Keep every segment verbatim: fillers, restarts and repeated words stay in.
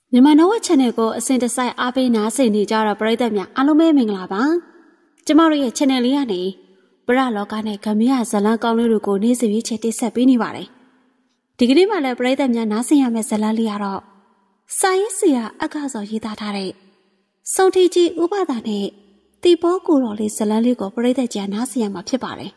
မြန်မာနော်ဝက် channel ကိုအစဉ်တစိုက်အားပေးနားဆင်နေကြတော့ပရိသတ်များအားလုံးပဲမင်္ဂလာပါကျမတို့ရဲ့ channel လေးကနေပရလောကနဲ့ဂမရဇလန်းကောင်းလေးတွေကိုနေ့စဉ်ရေးချက်တင်ဆက်ပေးနေပါတယ်ဒီကနေ့မှလည်းပရိသတ်များနားဆင်ရမယ့်ဇလန်းလေးကတော့စာရေးဆရာအက္ခစောရေးသားထားတဲ့စုံထီကြီးဥပဒါနဲ့တီဘောကိုတော်လေးဇလန်းလေးကိုပရိသတ်ကြားနားဆင်ရမှာဖြစ်ပါတယ်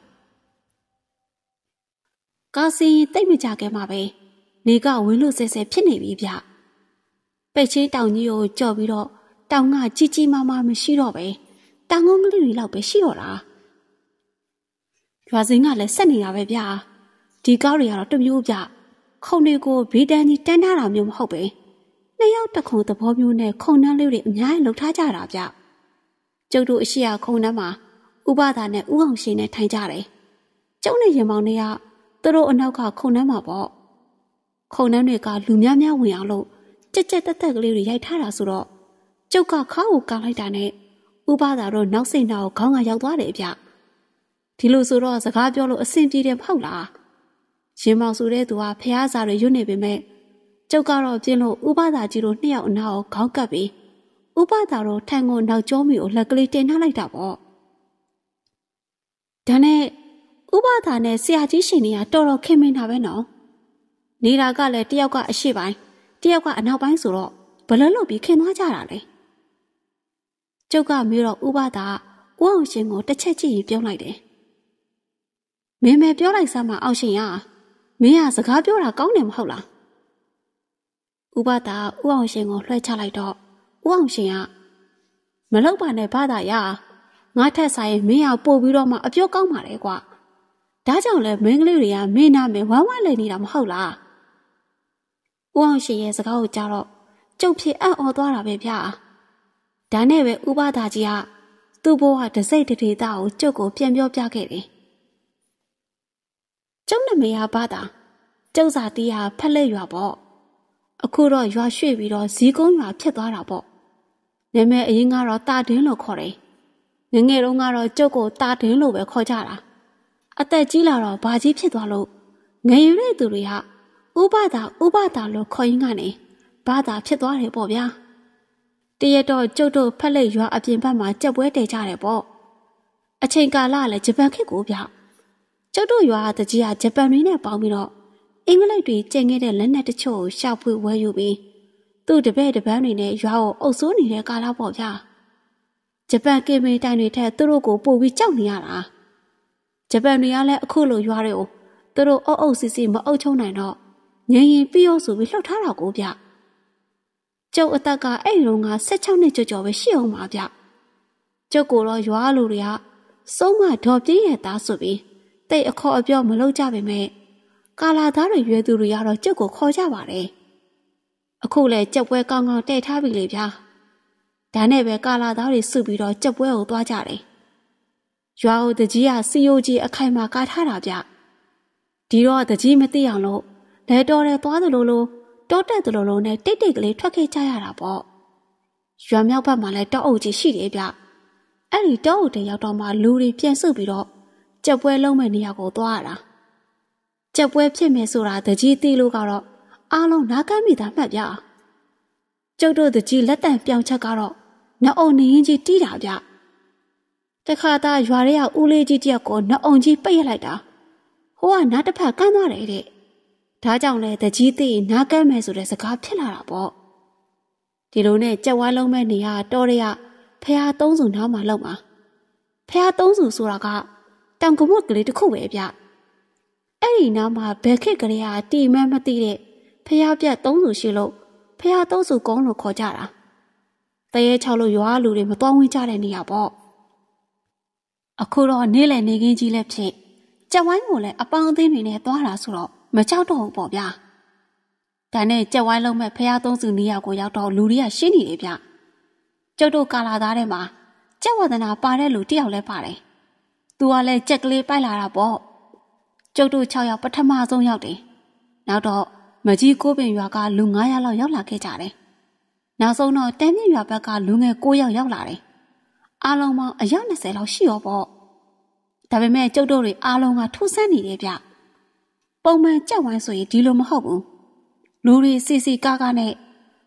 ကာစီတိတ်မကြခဲ့မှာပဲနေကဝင်းလို့ဆဲဆဲဖြစ်နေပြီဗျပဲ့ချင်းတောင်ကြီးကိုကြော်ပြီးတော့တောင်ကကြီးကြီးမားမားမရှိတော့ပဲတောင်ကုန်းကလေးတွေလောက်ပဲရှိတော့တာရွာစင်းကလည်းဆက်နေတာပဲဗျာဒီကောက်တွေကတော့တမျိုးဗျခုံတွေကိုဘေးတန်းကြီးတန်းထားတာမျိုးမဟုတ်ပဲနှစ်ယောက်တစ်ခုသဘောမျိုးနဲ့ခုံနှန်းလေးတွေအများကြီးလှုပ်ထားကြတာဗျကျုပ်တို့အရှိရခုံနှန်းမှာဥပဒါနဲ့ဥအောင်ရှင်နဲ့ထိုင်ကြတယ်ကျုပ်နဲ့ရင်မောင်တွေကသူတို့အနောက်ကခုံနှန်းမှာပေါ့ခုံနှန်းတွေကလူများများဝင်အောင်လို့ကြက်ကြက်တက်တက်ကလေးတွေရိုက်ထားတာဆိုတော့ကျုပ်ကခါ့ကိုကောင်းလိုက်တာနဲ့ဥပဒါတော့နောက်စိတ်နာကိုခေါင်းကရောက်သွားတယ်ဗျဒီလိုဆိုတော့စကားပြောလို့အဆင်ပြေတယ်မဟုတ်လားရင်မောင်ဆိုတဲ့သူကဖះစားတွေရွတ်နေပေမဲ့ကျုပ်ကတော့ပြင်းလို့ဥပဒါကြီးတို့နှစ်ယောက်အနာကိုခေါင်းကပ်ပြီးဥပဒါတော့ထိုင်ကိုနောက်ကျောမီကိုလက်ကလေးတင်ထားလိုက်တာပေါ့ဒါနဲ့ဥပဒါနဲ့ဆရာကြီးရှင်တွေကတော်တော်ခင်မင်တာပဲနော်နေတာကလည်းတယောက်ကအရှိပိုင်းတယောက်ကအနောက်ပိုင်းဆိုတော့ဘလလို့ပြီးခင်သွားကြတာလေကျုပ်ကမျိုးတော့ဥပဒါဦးအောင်ရှင်ကိုတစ်ချက်ကြည့်ရင်ပြောလိုက်တယ်မင်းမဲပြောလိုက်စမ်းမအောင်ရှင်ရမင်းကစကားပြောတာကောင်းတယ်မဟုတ်လားဥပဒါဦးအောင်ရှင်ကိုလွှဲချလိုက်တော့ဦးအောင်ရှင်ကမလောက်ပါနဲ့ဘာသာရငါထက်ဆိုင်မင်းကပို့ပြီးတော့မှအပြောကောင်းပါလေကွာဒါကြောင့်လဲမင်းကလေးတွေကမင်းနာမည်ဝမ်းဝမ်းလည်နေတာမဟုတ်လားဦးအောင်ရှင်ရဲ့စကားကိုကြားတော့ကျုပ်ဖြစ်အံ့ဩသွားတာပဲဗျာဒါနဲ့ပဲဥပဒါကြီးကသူ့ဘဝတစိတ်တဒေတာကိုကျုပ်ကိုပြန်ပြောပြခဲ့တယ်ကျုပ်နမေဟာဘာသာကျုပ်စာတီးဟာဖက်လက်ရွာပေါ့အခုတော့ရွာရွှေ့ပြီးတော့ဇီးကုန်းရွာဖြစ်သွားတာပေါ့နာမည်အရင်ကတော့တာတင်းလို့ခေါ်တယ်ငငယ်တုန်းကတော့ကျုပ်ကိုတာတင်းလို့ပဲခေါ်ကြတာအသက်ကြီးလာတော့ဘာကြီးဖြစ်သွားလို့ငယ်ရွယ်သူတွေဟာဥပဒါဥပဒါလို့ခေါ်ရင်းကနေဘာသာဖြစ်သွားတယ်ပေါ့ဗျာတရက်တော့ကျုပ်တို့ဖက်လက်ရွာအပြင်ဘက်မှာကြက်ပွဲတည်ကြတယ်ပေါ့အချိန်ကာလလည်းဂျပန်ခေတ်ကိုဗျကျုပ်တို့ရွာတကြီးကဂျပန်တွေနဲ့ပေါင်းပြီးတော့အင်္ဂလိပ်တွေကျင်ခဲ့တဲ့လက်နက်တချို့ကိုရှာဖွေဝယ်ယူပြီးသူ့တပည့်တပန်းတွေနဲ့ရွာကိုအုပ်စိုးနေတဲ့ကာလပေါ့ဗျာဂျပန်ကင်မီတိုင်တွေထက်သူတို့ကိုပို့ပြီးကြောက်နေရတာဂျပန်တွေကလည်းအခုလိုရွာတွေကိုသူတို့အုပ်အုပ်စီစီမအုပ်ချုံနိုင်တော့ငရင်ရင်ပြီးရောဆိုပြီးလှုပ်ထားတာကိုဗျကျုပ်အသက်ကအဲ့ဒီတော့က၁၆နှစ်ကျော်ကျော်ပဲရှိအောင်ပါဗျကျုပ်ကိုတော့ရွာလူတွေကစုံးမဒေါ်ပြင်းရဲ့သားဆိုပြီးတိတ်အခေါ်အပြောမလုပ်ကြပေမဲ့ကာလာသားတွေရွယ်သူတွေကတော့ကျုပ်ကိုခေါ်ကြပါတယ်အခုလဲကြက်ပွဲကောင်းကောင်းတဲ့ထားပြီလေဗျာဒါနဲ့ပဲကာလာသားတွေစုပြီးတော့ကြက်ပွဲကိုသွားကြတယ်ရွာကိုတကြီးကစီယိုကြီးအခိုင်မှာကာထားတာဗျဒီတော့တကြီးမသိအောင်လို့လဲတော်တယ်သွားသလိုလိုတောတက်သလိုလိုနဲ့တိတ်တိတ်ကလေးထွက်ခဲ့ကြရတာပေါ့ရွာမြောက်ဘက်မှာလည်းတောအုပ်ကြီးရှိတယ်ဗျအဲ့ဒီတောအုပ်တွေရောက်တော့မှလူတွေပြန်စုပြီးတော့ကြက်ပွဲလုံးမဲ့နေရာကိုသွားရတာကြက်ပွဲဖြစ်မယ်ဆိုတာတကြီးသိလို့ကတော့အားလုံးနားကမ်းမိတာမှတ်ဗျကျုပ်တို့တကြီးလက်တန့်ပြောင်ချက်ကတော့နှအုံနေရင်ကြီးတီးတာဗျတခါသားရွာရဲကဦးလေးကြီးတယောက်ကိုနှအုံကြီးပိတ်ရလိုက်တာဟိုကနားတစ်ဖက်ကမ်းသွားတယ်တဲ့ဒါကြောင့်လဲတကြီးသိနားကမ်းမယ်ဆိုတဲ့စကားဖြစ်လာတာပေါ့ဒီလိုနဲ့ကြက်ဝါလုံးမဲ့နေရတော်ရရဖះသုံးစုနားမှာလောက်မှာဖះသုံးစုဆိုတာကတောင်ကမွတ်ကလေးတစ်ခုပဲဗျအဲ့ဒီနားမှာဘယ်ခက်ကလေးဟာတီမန်းမသိတဲ့ဖះပြတ်သုံးစုရှိလို့ဖះသုံးစုကုန်းလို့ခေါ်ကြတာတရေချောက်လို့ရွာလူတွေမတော်ဝင်ကြတဲ့နေရာပေါ့အခုတော့နေလေနေခင်းကြီးလည်းဖြစ်ကြက်ဝိုင်းကိုလည်းအပေါင်းအသင်းတွေနဲ့သွားတာဆိုတော့မကြောက်တော့ဘူးပေါ့ဗျာဒါနဲ့ကြက်ဝိုင်းလုံးမဲ့ဖះသုံးစုနေရာကိုရောက်တော့လူတွေကရှင်းနေတယ်ဗျကျုပ်တို့ကာလာသားထဲမှာကြက်ဝဒနာပါတဲ့လူတယောက်လည်းပါတယ်သူကလည်းကြက်ကလေးပိုက်လာတာပေါ့ကျုပ်တို့၆ယောက်ပထမဆုံးရောက်တယ်နောက်တော့မကြီးကိုပင်ရွာကလူ၅ယောက်လောက်ရောက်လာခဲ့ကြတယ်နောက်ဆုံးတော့တန်းမြင့်ရွာဘက်ကလူငယ်၉ယောက်ရောက်လာတယ်အားလုံးပေါင်းအယောက်၂၀လောက်ရှိရောပေါ့ဒါပေမဲ့ကျုပ်တို့တွေအားလုံးကထူးဆန်းနေတယ်ဗျပုံမှန်ကြက်ဝိုင်းဆိုရင်ဒီလိုမဟုတ်ဘူးလူတွေစီစီကားကားနဲ့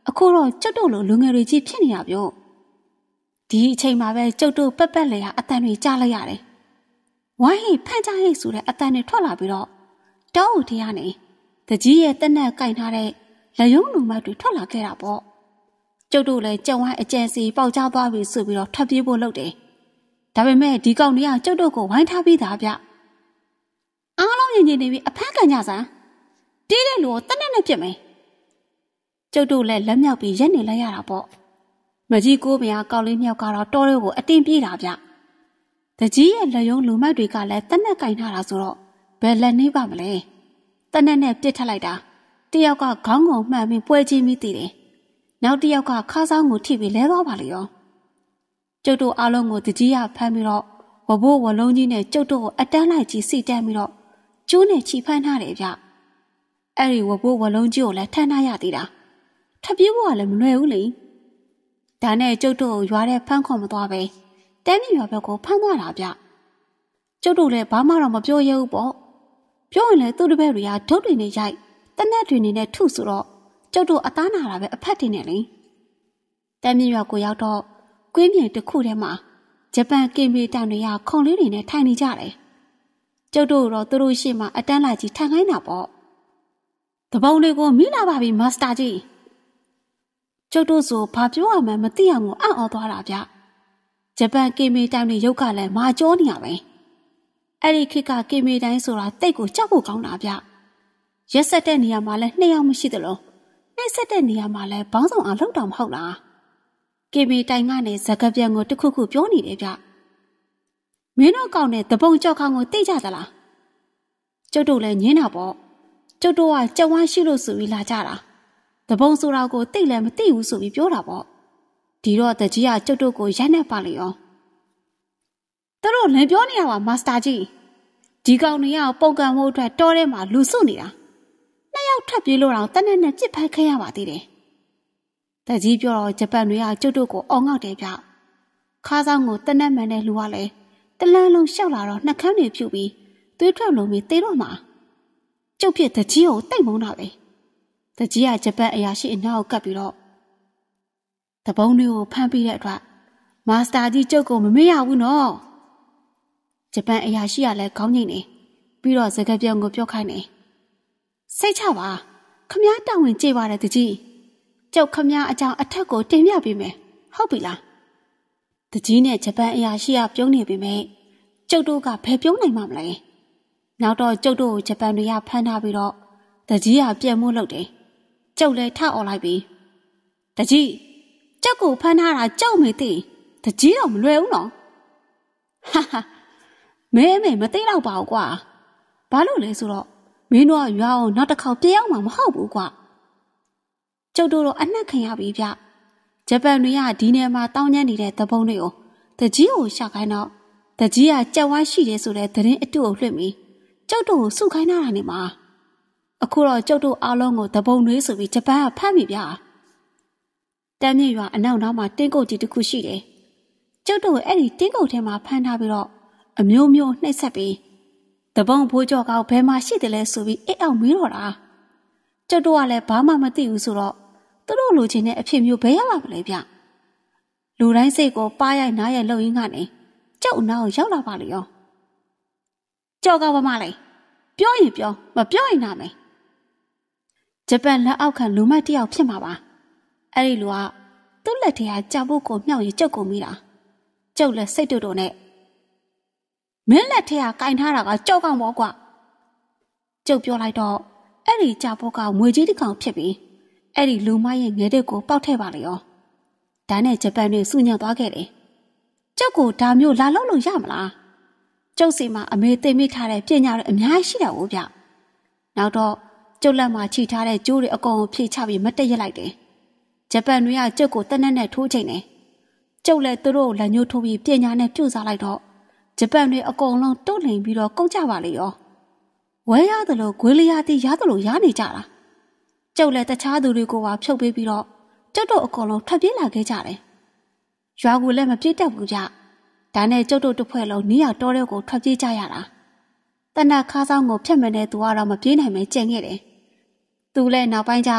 အခုတော့ကျုပ်တို့လိုလူငယ်တွေကြီးဖြစ်နေတာပြောဒီအချိန်မှာပဲကျုပ်တို့ပက်ပက်လေဟာအတန်တွေကြားလိုက်ရတယ်ဝိုင်းဟိဖန်ကြဟိဆိုတဲ့အတန်တွေထွက်လာပြီးတော့တောအုပ်ထဲကနေတကြီးရဲ့တက်နဲ့ကင်ထားတဲ့လက်ယုံလူမတွေထွက်လာခဲ့တာပေါ့ကျုပ်တို့လည်းကြံဝိုင်းအကျဉ်စီပေါက်ချသွားပြီဆိုပြီးတော့ထွက်ပြေးဖို့လုပ်တယ်ဒါပေမဲ့ဒီကောင်တွေကကျုပ်တို့ကိုဝိုင်းထားပြီးသားဗျအားလုံးရင်ရင်နေပြီးအဖမ်းကန်ကြစမ်းတီးတဲ့လူကိုတက်နဲ့နဲ့ပြစ်မယ်ကျုပ်တို့လည်းလက်မြောက်ပြီးရက်နေလိုက်ရတာပေါ့မကြီးကိုးမရကောက်လေးမြောက်ကတော့တောတွေကိုအတင်းပြေးတာဗျတကြီးရဲ့လက်ယုံလူမတွေကလည်းတက်နဲ့ကင်ထားတာဆိုတော့ဘယ်လက်နေပါမလဲတက်နဲ့နဲ့ပြစ်ထက်လိုက်တာတယောက်ကခေါင်းကုန်မှန်ပြီးပွဲချင်းပြီးတည်တယ်နောက်တစ်ယောက်ကခါးဆောင်ကိုထိပြီးလဲသွားပါလေရောကျုပ်တို့အားလုံးကိုတကြီးရဖမ်းပြီးတော့ဝဘိုးဝလုံးကြီးနဲ့ကျုပ်တို့ကိုအတန်းလိုက်ကြီးစီတန်းပြီးတော့ကျိုးနဲ့ချီဖမ်းထားတယ်ဗျအဲ့ဒီဝဘိုးဝလုံးကြီးကိုလည်းထမ်းထားရသေးတာထပ်ပြေးဖို့ကလည်းမလွယ်ဘူးလေဒါနဲ့ကျုပ်တို့ကိုရွာတဲ့ဖမ်းခေါ်မသွားပဲတန်းမြရွာဘက်ကိုဖမ်းသွားတာဗျကျုပ်တို့လည်းဘာမှတော့မပြောရဘူးပေါ့ပြောရင်လည်းသူ့တပည့်တွေကဒုတ်တွေနဲ့ရိုက်တနက်တွေနဲ့ထုဆိုတော့ကျုပ်တို့အသားနာတာပဲအဖက်တင်နေလေတမ်းမြရွာကိုရောက်တော့ကွင်းပြင်တစ်ခုထဲမှာဂျပန်ကင်မီတန်တွေကခုံလေးတွေနဲ့ထိုင်နေကြတယ်ကျုပ်တို့တော့သူတို့ရှေ့မှာအတန်းလိုက်ကြီးထိုင်ခိုင်းတာပေါ့တပုံတွေကိုမိလာပါပြီမာစတာကြီးကျုပ်တို့ဆိုဘာပြောရမှန်းမသိအောင်ကိုအံ့ဩသွားတာဗျဂျပန်ကင်မီတန်တွေရုပ်ကလည်းမာကြောနေရပဲအဲ့ဒီခေတ်ကကင်မီတိုင်းဆိုတာတိတ်ကိုကြောက်ဖို့ကောင်းတာဗျရက်ဆက်တဲ့နေရာမှာလည်းနှစ်ယောက်မရှိသလိုနှိမ့်ဆက်တဲ့နေရာမှာလည်းဘောင်းဆောင်အောင်လှုပ်တော်မဟုတ်လားကင်မီတိုင်ကနေဇကပြန်ကိုတခုခုပြောနေတယ်ဗျမင်းတို့ကောင်းတဲ့တပုံကြောက်ခေါင်ကိုသိကြသလားကျုပ်တို့လည်းညင်းတာပေါ့ကျုပ်တို့ကကြက်ဝါးရှိလို့ဆိုပြီးလာကြတာတပုံဆိုတာကိုသိလည်းမသိဘူးဆိုပြီးပြောတာပေါ့ဒီတော့တကြီးကကျုပ်တို့ကိုရိုက်နှက်ပါလေရောသူတို့လည်းပြောနေရပါမာစတာကြီးဒီကောင်တွေကပုံကံမှုအတွက်တောထဲမှာလူစုနေတာနှစ်ယောက်ထပ်ပြေးလို့တော့တနက်နဲ့ကြစ်ဖိုက်ခဲ့ရပါသေးတယ်တကြီးပြောတော့ဂျပန်တွေကကျုပ်တို့ကိုအော်ငေါက်တယ်ဗျခါးဆောင်ကိုတနက်မှန်တဲ့လူကလည်းတလန်းလုံးရှောက်လာတော့နှက်ခမ်းတွေဖြူပြီးသွေးထွက်လုံးပြီးသေတော့မှာကျုပ်ဖြစ်တကြီးကိုတိတ်မုန်းတာပဲတကြီးကဂျပန်အရာရှိအနောက်ကိုကပ်ပြီးတော့တပုံးတွေကိုဖမ်းပြီးတဲ့အတွက်မာစတာကြီးကျုပ်ကိုမမေ့ရဘူးနော်ဂျပန်အရာရှိကလည်းခေါင်းငိမ့်နေပြီးတော့စကားပြောင်းကိုပြောခိုင်းနေစိတ်ချပါခမားတောင်းဝင်ကြည့်ပါတယ်တကြီးကျုပ်ခမားအကြောင်းအထက်ကိုတင်ပြပေးမယ်ဟုတ်ပြီလားတကြီးနဲ့ဂျပန်အရာရှိကပြုံးနေပြီမဲ့ကျုပ်တို့ကဘယ်ပြုံးနိုင်မှာမလဲနောက်တော့ကျုပ်တို့ကိုဂျပန်တွေကဖမ်းထားပြီးတော့တကြီးကပြန်မို့လုပ်တယ်ကျုပ်လည်းထအော်လိုက်ပြီတကြီးကျုပ်ကိုဖမ်းထားတာကျုပ်မေသိတကြီးတော့မလွယ်ဘူးနော်ဟာဟာမဲမဲမသိတော့ပါဘူးကွာဘာလို့လဲဆိုတော့မင်းတို့ကရွာအောင်နောက်တစ်ခေါက်ပြေးအောင်မှမဟုတ်ဘူးကွာကျုပ်တို့တော့အနှက်ခံရပြီဗျဂျပန်တွေကဒီနယ်မှာတောင်းကျမ်းနေတဲ့သပုံးတွေကိုတကြီးကိုရှာခိုင်းတော့တကြီးကကြက်ဝါးရှိတယ်ဆိုတဲ့သတင်းအတုကိုလွှင့်ပြီးကျုပ်တို့ကိုစုခိုင်းတာနေမှာအခုတော့ကျုပ်တို့အားလုံးကိုသပုံးတွေဆိုပြီးဂျပန်ကဖမ်းပြီဗျတမ်းမြေရွာအနောက်နောက်မှာတင်းကုတ်ကြီးတစ်ခုရှိတယ်ကျုပ်တို့အဲ့ဒီတင်းကုတ်ထဲမှာဖမ်းထားပြီးတော့အမျိုးမျိုးနှိပ်စက်ပြီးတပုံးဘိုးကြောကောက်ဘယ်မှာရှိတယ်လဲဆိုပြီးအိတ်အောင်မေးတော့တာကျုပ်တို့ကလည်းဘာမှမသိဘူးဆိုတော့သူတို့လူချင်းနဲ့အဖြစ်မျိုးဘယ်ရပါမလဲဗျလူတိုင်းစိတ်ကိုပါရိုက်နားရိုက်လှုပ်ရင်းကနေကျုပ်နားကိုရောက်လာပါလေရောကြောကောက်ပါမလဲပြောရင်ပြောမပြောရင်နာမယ်ဂျပန်လက်အောက်ခံလူမတ်တယောက်ဖြစ်မှာပါအဲ့ဒီလူကသူ့လက်ထဲကကြာဖို့ကိုမြောက်ရင်ကျုပ်ကိုမိတာကျုပ်လည်းစိတ်တူတူနဲ့မင်းလက်ထဲကကင်ထားတာကကြောက်ကောင်ပေါ့ကွာကျုပ်ပြောလိုက်တော့အဲ့ဒီကြာဖို့ကငွေကြီးတစ်ကောင်ဖြစ်ပြီးအဲ့ဒီလူမရဲ့ငယ်တဲ့ကိုပေါက်ထည့်ပါလေရောဒါနဲ့ဂျပန်တွေစုညံ့သွားခဲ့တယ်ကျုပ်ကိုဒါမျိုးလာလို့လို့ရမလားကျုပ်စီမှာအမေသိမိထားတဲ့ပညာတွေအများကြီးရှိတာကိုဗျနောက်တော့ကျုပ်လက်မှာခြိထားတဲ့ကျိုးတွေအကုန်ဖြည့်ချပြီးမတက်ရက်လိုက်တယ်ဂျပန်တွေကကျုပ်ကိုတနက်နဲ့ထိုးချိန်တယ်ကျုပ်လည်းသူတို့လက်ညှိုးထိုးပြီးပညာနဲ့ပြုတ်စားလိုက်တော့ဂျပန်တွေအကုန်လုံးတုတ်လိန်ပြီးတော့ကုန်ကြပါလေရောဝဲရတယ်လို့ဂွေးလျာတိရတယ်လို့ရားနေကြတာကျုပ်လည်းတခြားသူတွေကိုပါဖြုတ်ပေးပြီးတော့ကျုပ်တို့အကုန်လုံးထွက်ပြေးလာခဲ့ကြတယ်ရွာကိုလည်းမပြေးတတ်ဘူးကြဒါနဲ့ကျုပ်တို့တစ်ဖွဲ့လုံးနီးရတောတဲ့ကိုထွက်ပြေးကြရတာတနက်ခါဆောင်ကိုဖျက်မနေတဲ့သူကတော့မပြေးနိုင်မဲကျန်ခဲ့တယ်သူလည်းနောက်ပိုင်းကျ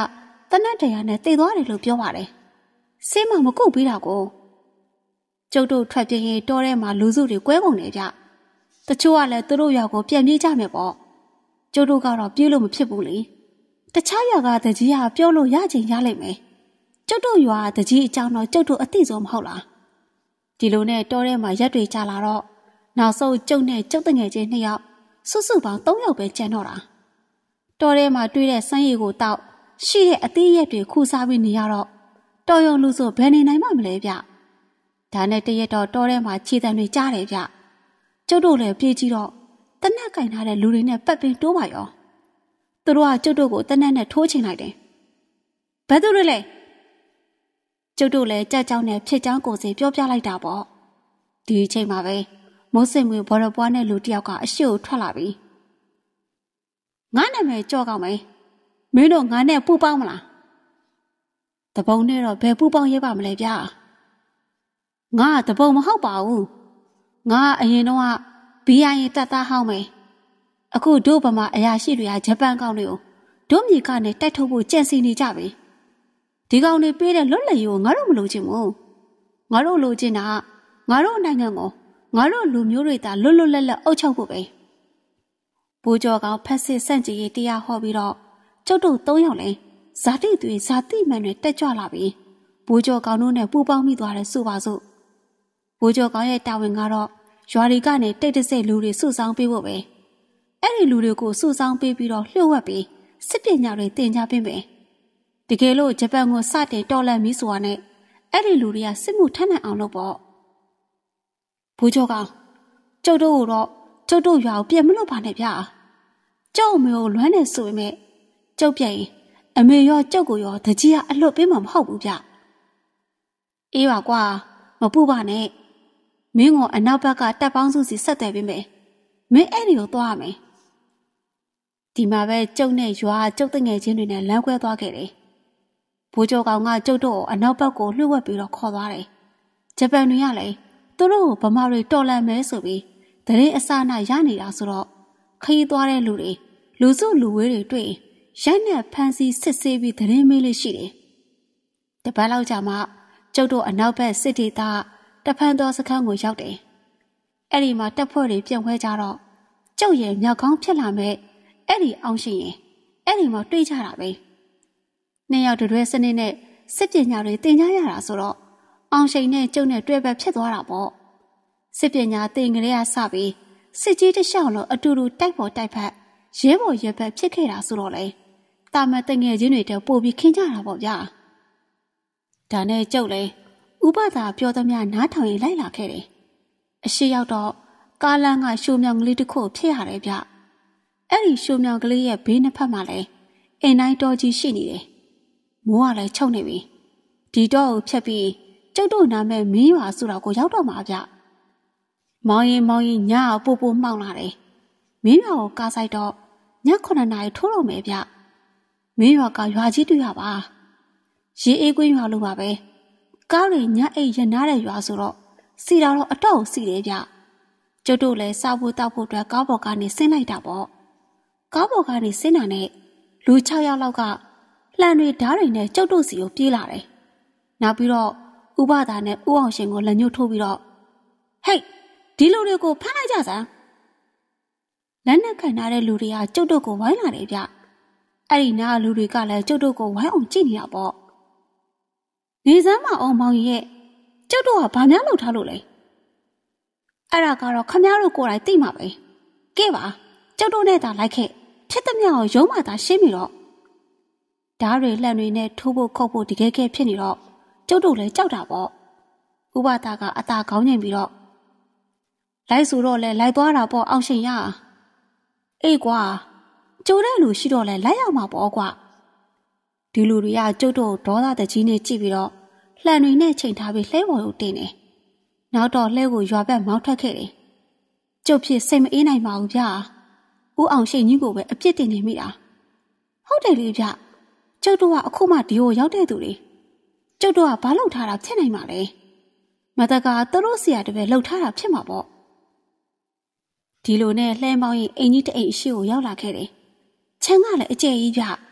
တနတ်တရားနဲ့တည်သွားတယ်လို့ပြောပါတယ်ဆေးမမကုတ်ပြီးတာကိုကျုပ်တို့ထွက်ပြေးရင်တောထဲမှာလူစုတွေကွဲကုန်နေကြတချို့ကလည်းသူတို့ရွာကိုပြန်ပြေးကြမယ်ပေါ့ကျုပ်တို့ကတော့ပြေးလို့မဖြစ်ဘူးလေတခြားရွာကတကြီးကပြောလို့ရချင်ရလိမ့်မယ်ကျုပ်တို့ရွာတကြီးအကြောင်းတော့ကျုပ်တို့အသိဆုံးမဟုတ်လားဒီလိုနဲ့တောထဲမှာရက်တွေကြာလာတော့နောက်ဆုံးကျုပ်နဲ့ကျုပ်တငယ်ချင်းနှစ်ယောက်စုစုပေါင်းသုံးယောက်ပဲကျန်တော့တာတောထဲမှာတွေ့တဲ့ဆန်းရည်ကိုတောက်ရှိတဲ့အသေးရက်တွေခူစားပြီးနေရတော့တော်ရုံလူဆိုဘယ်နေနိုင်မှမလဲဗျဒါနဲ့တရက်တော့တောထဲမှာခြေတံတွေကြားတယ်ဗျကျုပ်တို့လည်းပြေးကြည့်တော့တနက်ကင်ထားတဲ့လူတွေနဲ့ပတ်ပင်တိုးပါရောသူတို့ကကျုပ်တို့ကိုတနက်နဲ့ထိုးချင်လိုက်တယ်ဘယ်သူတွေလဲကျုပ်တို့လည်းကြက်ကြောင်းနဲ့ဖြစ်ကြောင်းကိုစီပြောပြလိုက်တာပေါ့ဒီအချိန်မှာပဲမိုးစင်မွေဘော်ရပွားနဲ့လူတယောက်ကအရှိကိုထွက်လာပြီငါနာမည်ကြော့ကောင်းမယ်မင်းတို့ငါနဲ့ပူပေါင်းမလားတပုံနဲ့တော့ဘယ်ပူပေါင်းရဲပါမလဲဗျာငါတပုံမဟုတ်ပါဘူးငါအရင်တော့ဘီအိုင်တက်သားဟောင်းမယ်အခုတို့ဗမာအရာရှိတွေကဂျပန်ကောင်တွေကိုတို့မြေကနေတိုက်ထုတ်ဖို့ကြံစီနေကြပြီဒီကောင်တွေပေးတဲ့လွတ်လပ်ရေးကိုငါတို့မလိုချင်ဘူးငါတို့လိုချင်တာငါတို့နိုင်ငံကိုငါတို့လူမျိုးတွေသာလွတ်လွတ်လပ်လပ်အုပ်ချုပ်ဖို့ပဲဘူကျော်ကောင်ဖက်စစ်စန့်ကျင်ရေးတရားဟောပြီးတော့ကျုပ်တို့သုံးယောက်လဲဇာတိတွေဇာတိမှန်တွေတက်ကြွလာပြီးဘူကျော်ကောင်တို့နဲ့ပူပေါင်းမိသွားတယ်ဆိုပါစို့ဘူကျော်ကောင်ရဲ့တာဝန်ကတော့ရွာတွေကနေတိတ်တဆိတ်လူတွေစုဆောင်းပေးဖို့ပဲအဲ့ဒီလူတွေကိုစုဆောင်းပေးပြီးတော့လျှို့ဝှက်ပြီးစစ်ပညာတွေတင် जा ပေးမယ်တကယ်လို့ဂျပန်ကိုစတင်တော်လှန်ပြီးဆိုတာနဲ့အဲ့ဒီလူတွေကစစ်မှုထမ်းနိုင်အောင်လုပ်ပေါ့ဘူကျော်ကောင်ကျုပ်တို့ကတော့ကျုပ်တို့ရွာကိုပြန်မလို့ပါနဲ့ဗျာကျုပ်အမေကိုလွမ်းနေဆိုပေမဲ့ကျုပ်ပြန်ရင်အမေရောကျုပ်ကိုရောတကြီးကအလွတ်ပေးမှာမဟုတ်ဘူးဗျအေးပါကွာမပူပါနဲ့မင်းကိုအနောက်ဘက်ကတပ်ပေါင်းစုစီဆက်တယ်ပေးမယ်မင်းအဲ့ဒီကိုသွားရမယ်ဒီမှာပဲကျုပ်နဲ့ရွာကျုပ်တငယ်ချင်းတွေနဲ့လမ်းခွဲသွားခဲ့တယ်ဘူကျော်ကောင်ကကျုပ်တို့ကိုအနောက်ဘက်ကိုလှည့်ဝက်ပြီးတော့ခေါ်သွားတယ်ဂျပန်တွေကလည်းသူတို့ကိုဗမာတွေတော်လှန်မယ်ဆိုပြီးတရင်အစအနရနေတာဆိုတော့ခရီးသွားတဲ့လူတွေလူစုလူဝေးတွေတွေ့ရိုက်နဲ့ဖမ်းဆီးစစ်ဆေးပြီးတရင်မေးလေးရှိတယ်တပတ်လောက်ကြာမှကျုပ်တို့အနောက်ဘက်စစ်ဒေသတဖန်တော်စခန်းကိုရောက်တယ်အဲ့ဒီမှာတပ်ဖွဲ့တွေပြန်ခွဲကြတော့ကျုပ်ရဲ့မြောက်ကောင်းဖြစ်လာမဲ့အဲ့ဒီအောင်ရှင်ရင်အဲ့ဒီမှာတွေ့ကြတာပဲနှစ်ယောက်တွဲစနစ်နဲ့စစ်ပညာတွေသင်ကြားရတာဆိုတော့အောင်ရှင်နဲ့ကျုပ်နဲ့တွေ့ပဲဖြစ်သွားတာပေါ့စစ်ပညာသင်ကလေးကစပြီးစစ်ကြီးတစ်လျှောက်လုံးအတူတူတိုက်ပေါ်တိုက်ဖက်ရဲဘော်ရဲဘက်ဖြစ်ခဲ့တာဆိုတော့လေတာမန်တငယ်ချင်းတွေတည်းပို့ပြီးခင်းကြတာပေါ့ဗျာဒါနဲ့ကျုပ်လေဥပဒါပြောသမျှနားထောင်ရင်လိုက်လာခဲ့တယ်အရှိရောက်တော့ကားလမ်းကရှိုးမြောင်ကလေးတစ်ခုဖြစ်ရတယ်ဗျအဲ့ဒီရှိုးမြောင်ကလေးရဲ့ဘေးနှစ်ဖက်မှာလည်းအိမ်တိုင်းတော်ကြီးရှိနေတယ်မိုးကလည်းချုပ်နေပြီဒီတော့ကိုဖြတ်ပြီးကျုပ်တို့နာမည်မင်းရွာဆိုတာကိုရောက်တော့မှာဗျမောင်ရင်မောင်ရင်ညအပူပူမှောက်လာတယ်မင်းရွာကိုကားဆိုင်တော့ညခုနှစ်နာရီထိုးတော့မယ်ဗျမင်းရွာကရွာကြီးတွေ့ရပါရေအေးကွင်းရွာလိုပါပဲကားတွေညအိတ်ရနားတဲ့ရွာဆိုတော့စီတာတော့အတော့စီတယ်ဗျကျုပ်တို့လည်းစားဖို့တောက်ဖို့အတွက်ကားပေါ်ကနေဆင်းလိုက်တာပေါ့ကားပေါ်ကနေဆင်းတာနဲ့လူ၆ယောက်လောက်ကလှန်တွေဓားတွေနဲ့ကျုပ်တို့စီကိုပြေးလာတယ်နောက်ပြီးတော့ဥပဒါနဲ့ဥအောင်ရှင်ကိုလက်ညှိုးထိုးပြီးတော့ဟိတ်ဒီလူတွေကိုဖမ်းလိုက်ကြစမ်းလက်နဲ့ခံထားတဲ့လူတွေကကျုပ်တို့ကိုဝိုင်းလာတယ်ဗျအဲ့ဒီနားလူတွေကလည်းကျုပ်တို့ကိုဝိုင်းအောင်ကြည့်နေတာပေါ့နေစမ်းမအောင်မောင်ရဲ့ကျုပ်တို့ကဘာများလုပ်ထားလို့လဲအဲ့ဒါကတော့ခမည်းတော်ကိုယ်တိုင်သိမှာပဲကဲပါကျုပ်တို့နဲ့သာလိုက်ခဲ့ဖြစ်သမျှကိုရုံးမှသာရှင်းပြီတော့ဓားတွေလှန်တွေနဲ့ထိုးဖို့ခုတ်ဖို့တကယ်ကဲဖြစ်နေတော့ကျုပ်တို့လည်းကြောက်တာပေါ့ဥပဒါကအသာခေါင်းငိမ့်ပြီးတော့လိုက်ဆိုတော့လဲလိုက်သွားတာပေါ့အောင်ရှင်ရအေးကွာကျိုးတဲ့လူရှိတော့လဲလိုက်ရမှာပေါ့ကွာဒီလူတွေကကျုပ်တို့ဒေါသတကြီးနဲ့ကြည့်ပြီးတော့လှန်တွေနဲ့ချိန်ထားပြီးလှဲပေါ်ကိုတင်တယ်နောက်တော့လှဲကိုရွာဘက်မောင်းထွက်ခဲ့တယ်ကျုပ်ဖြစ်စိတ်မအေးနိုင်ပါဘူးဗျာဦးအောင်ရှင်ကြီးကိုပဲအပြစ်တင်နေမိတာဟုတ်တယ်လေဗျကျုပ်တို့ကအခုမှဒီကိုရောက်တဲ့သူတွေကျုပ်တို့ကဘာလုပ်ထားတာဖြစ်နိုင်မှာလဲမတကာသူတို့စီရတပည့်လှုပ်ထားတာဖြစ်မှာပေါ့ဒီလိုနဲ့လှဲမောင်းရင်အိမ်ကြီးတအိမ်အရှိကိုရောက်လာခဲ့တယ်ချမ်းကလည်းအကျယ်ကြီးဗျ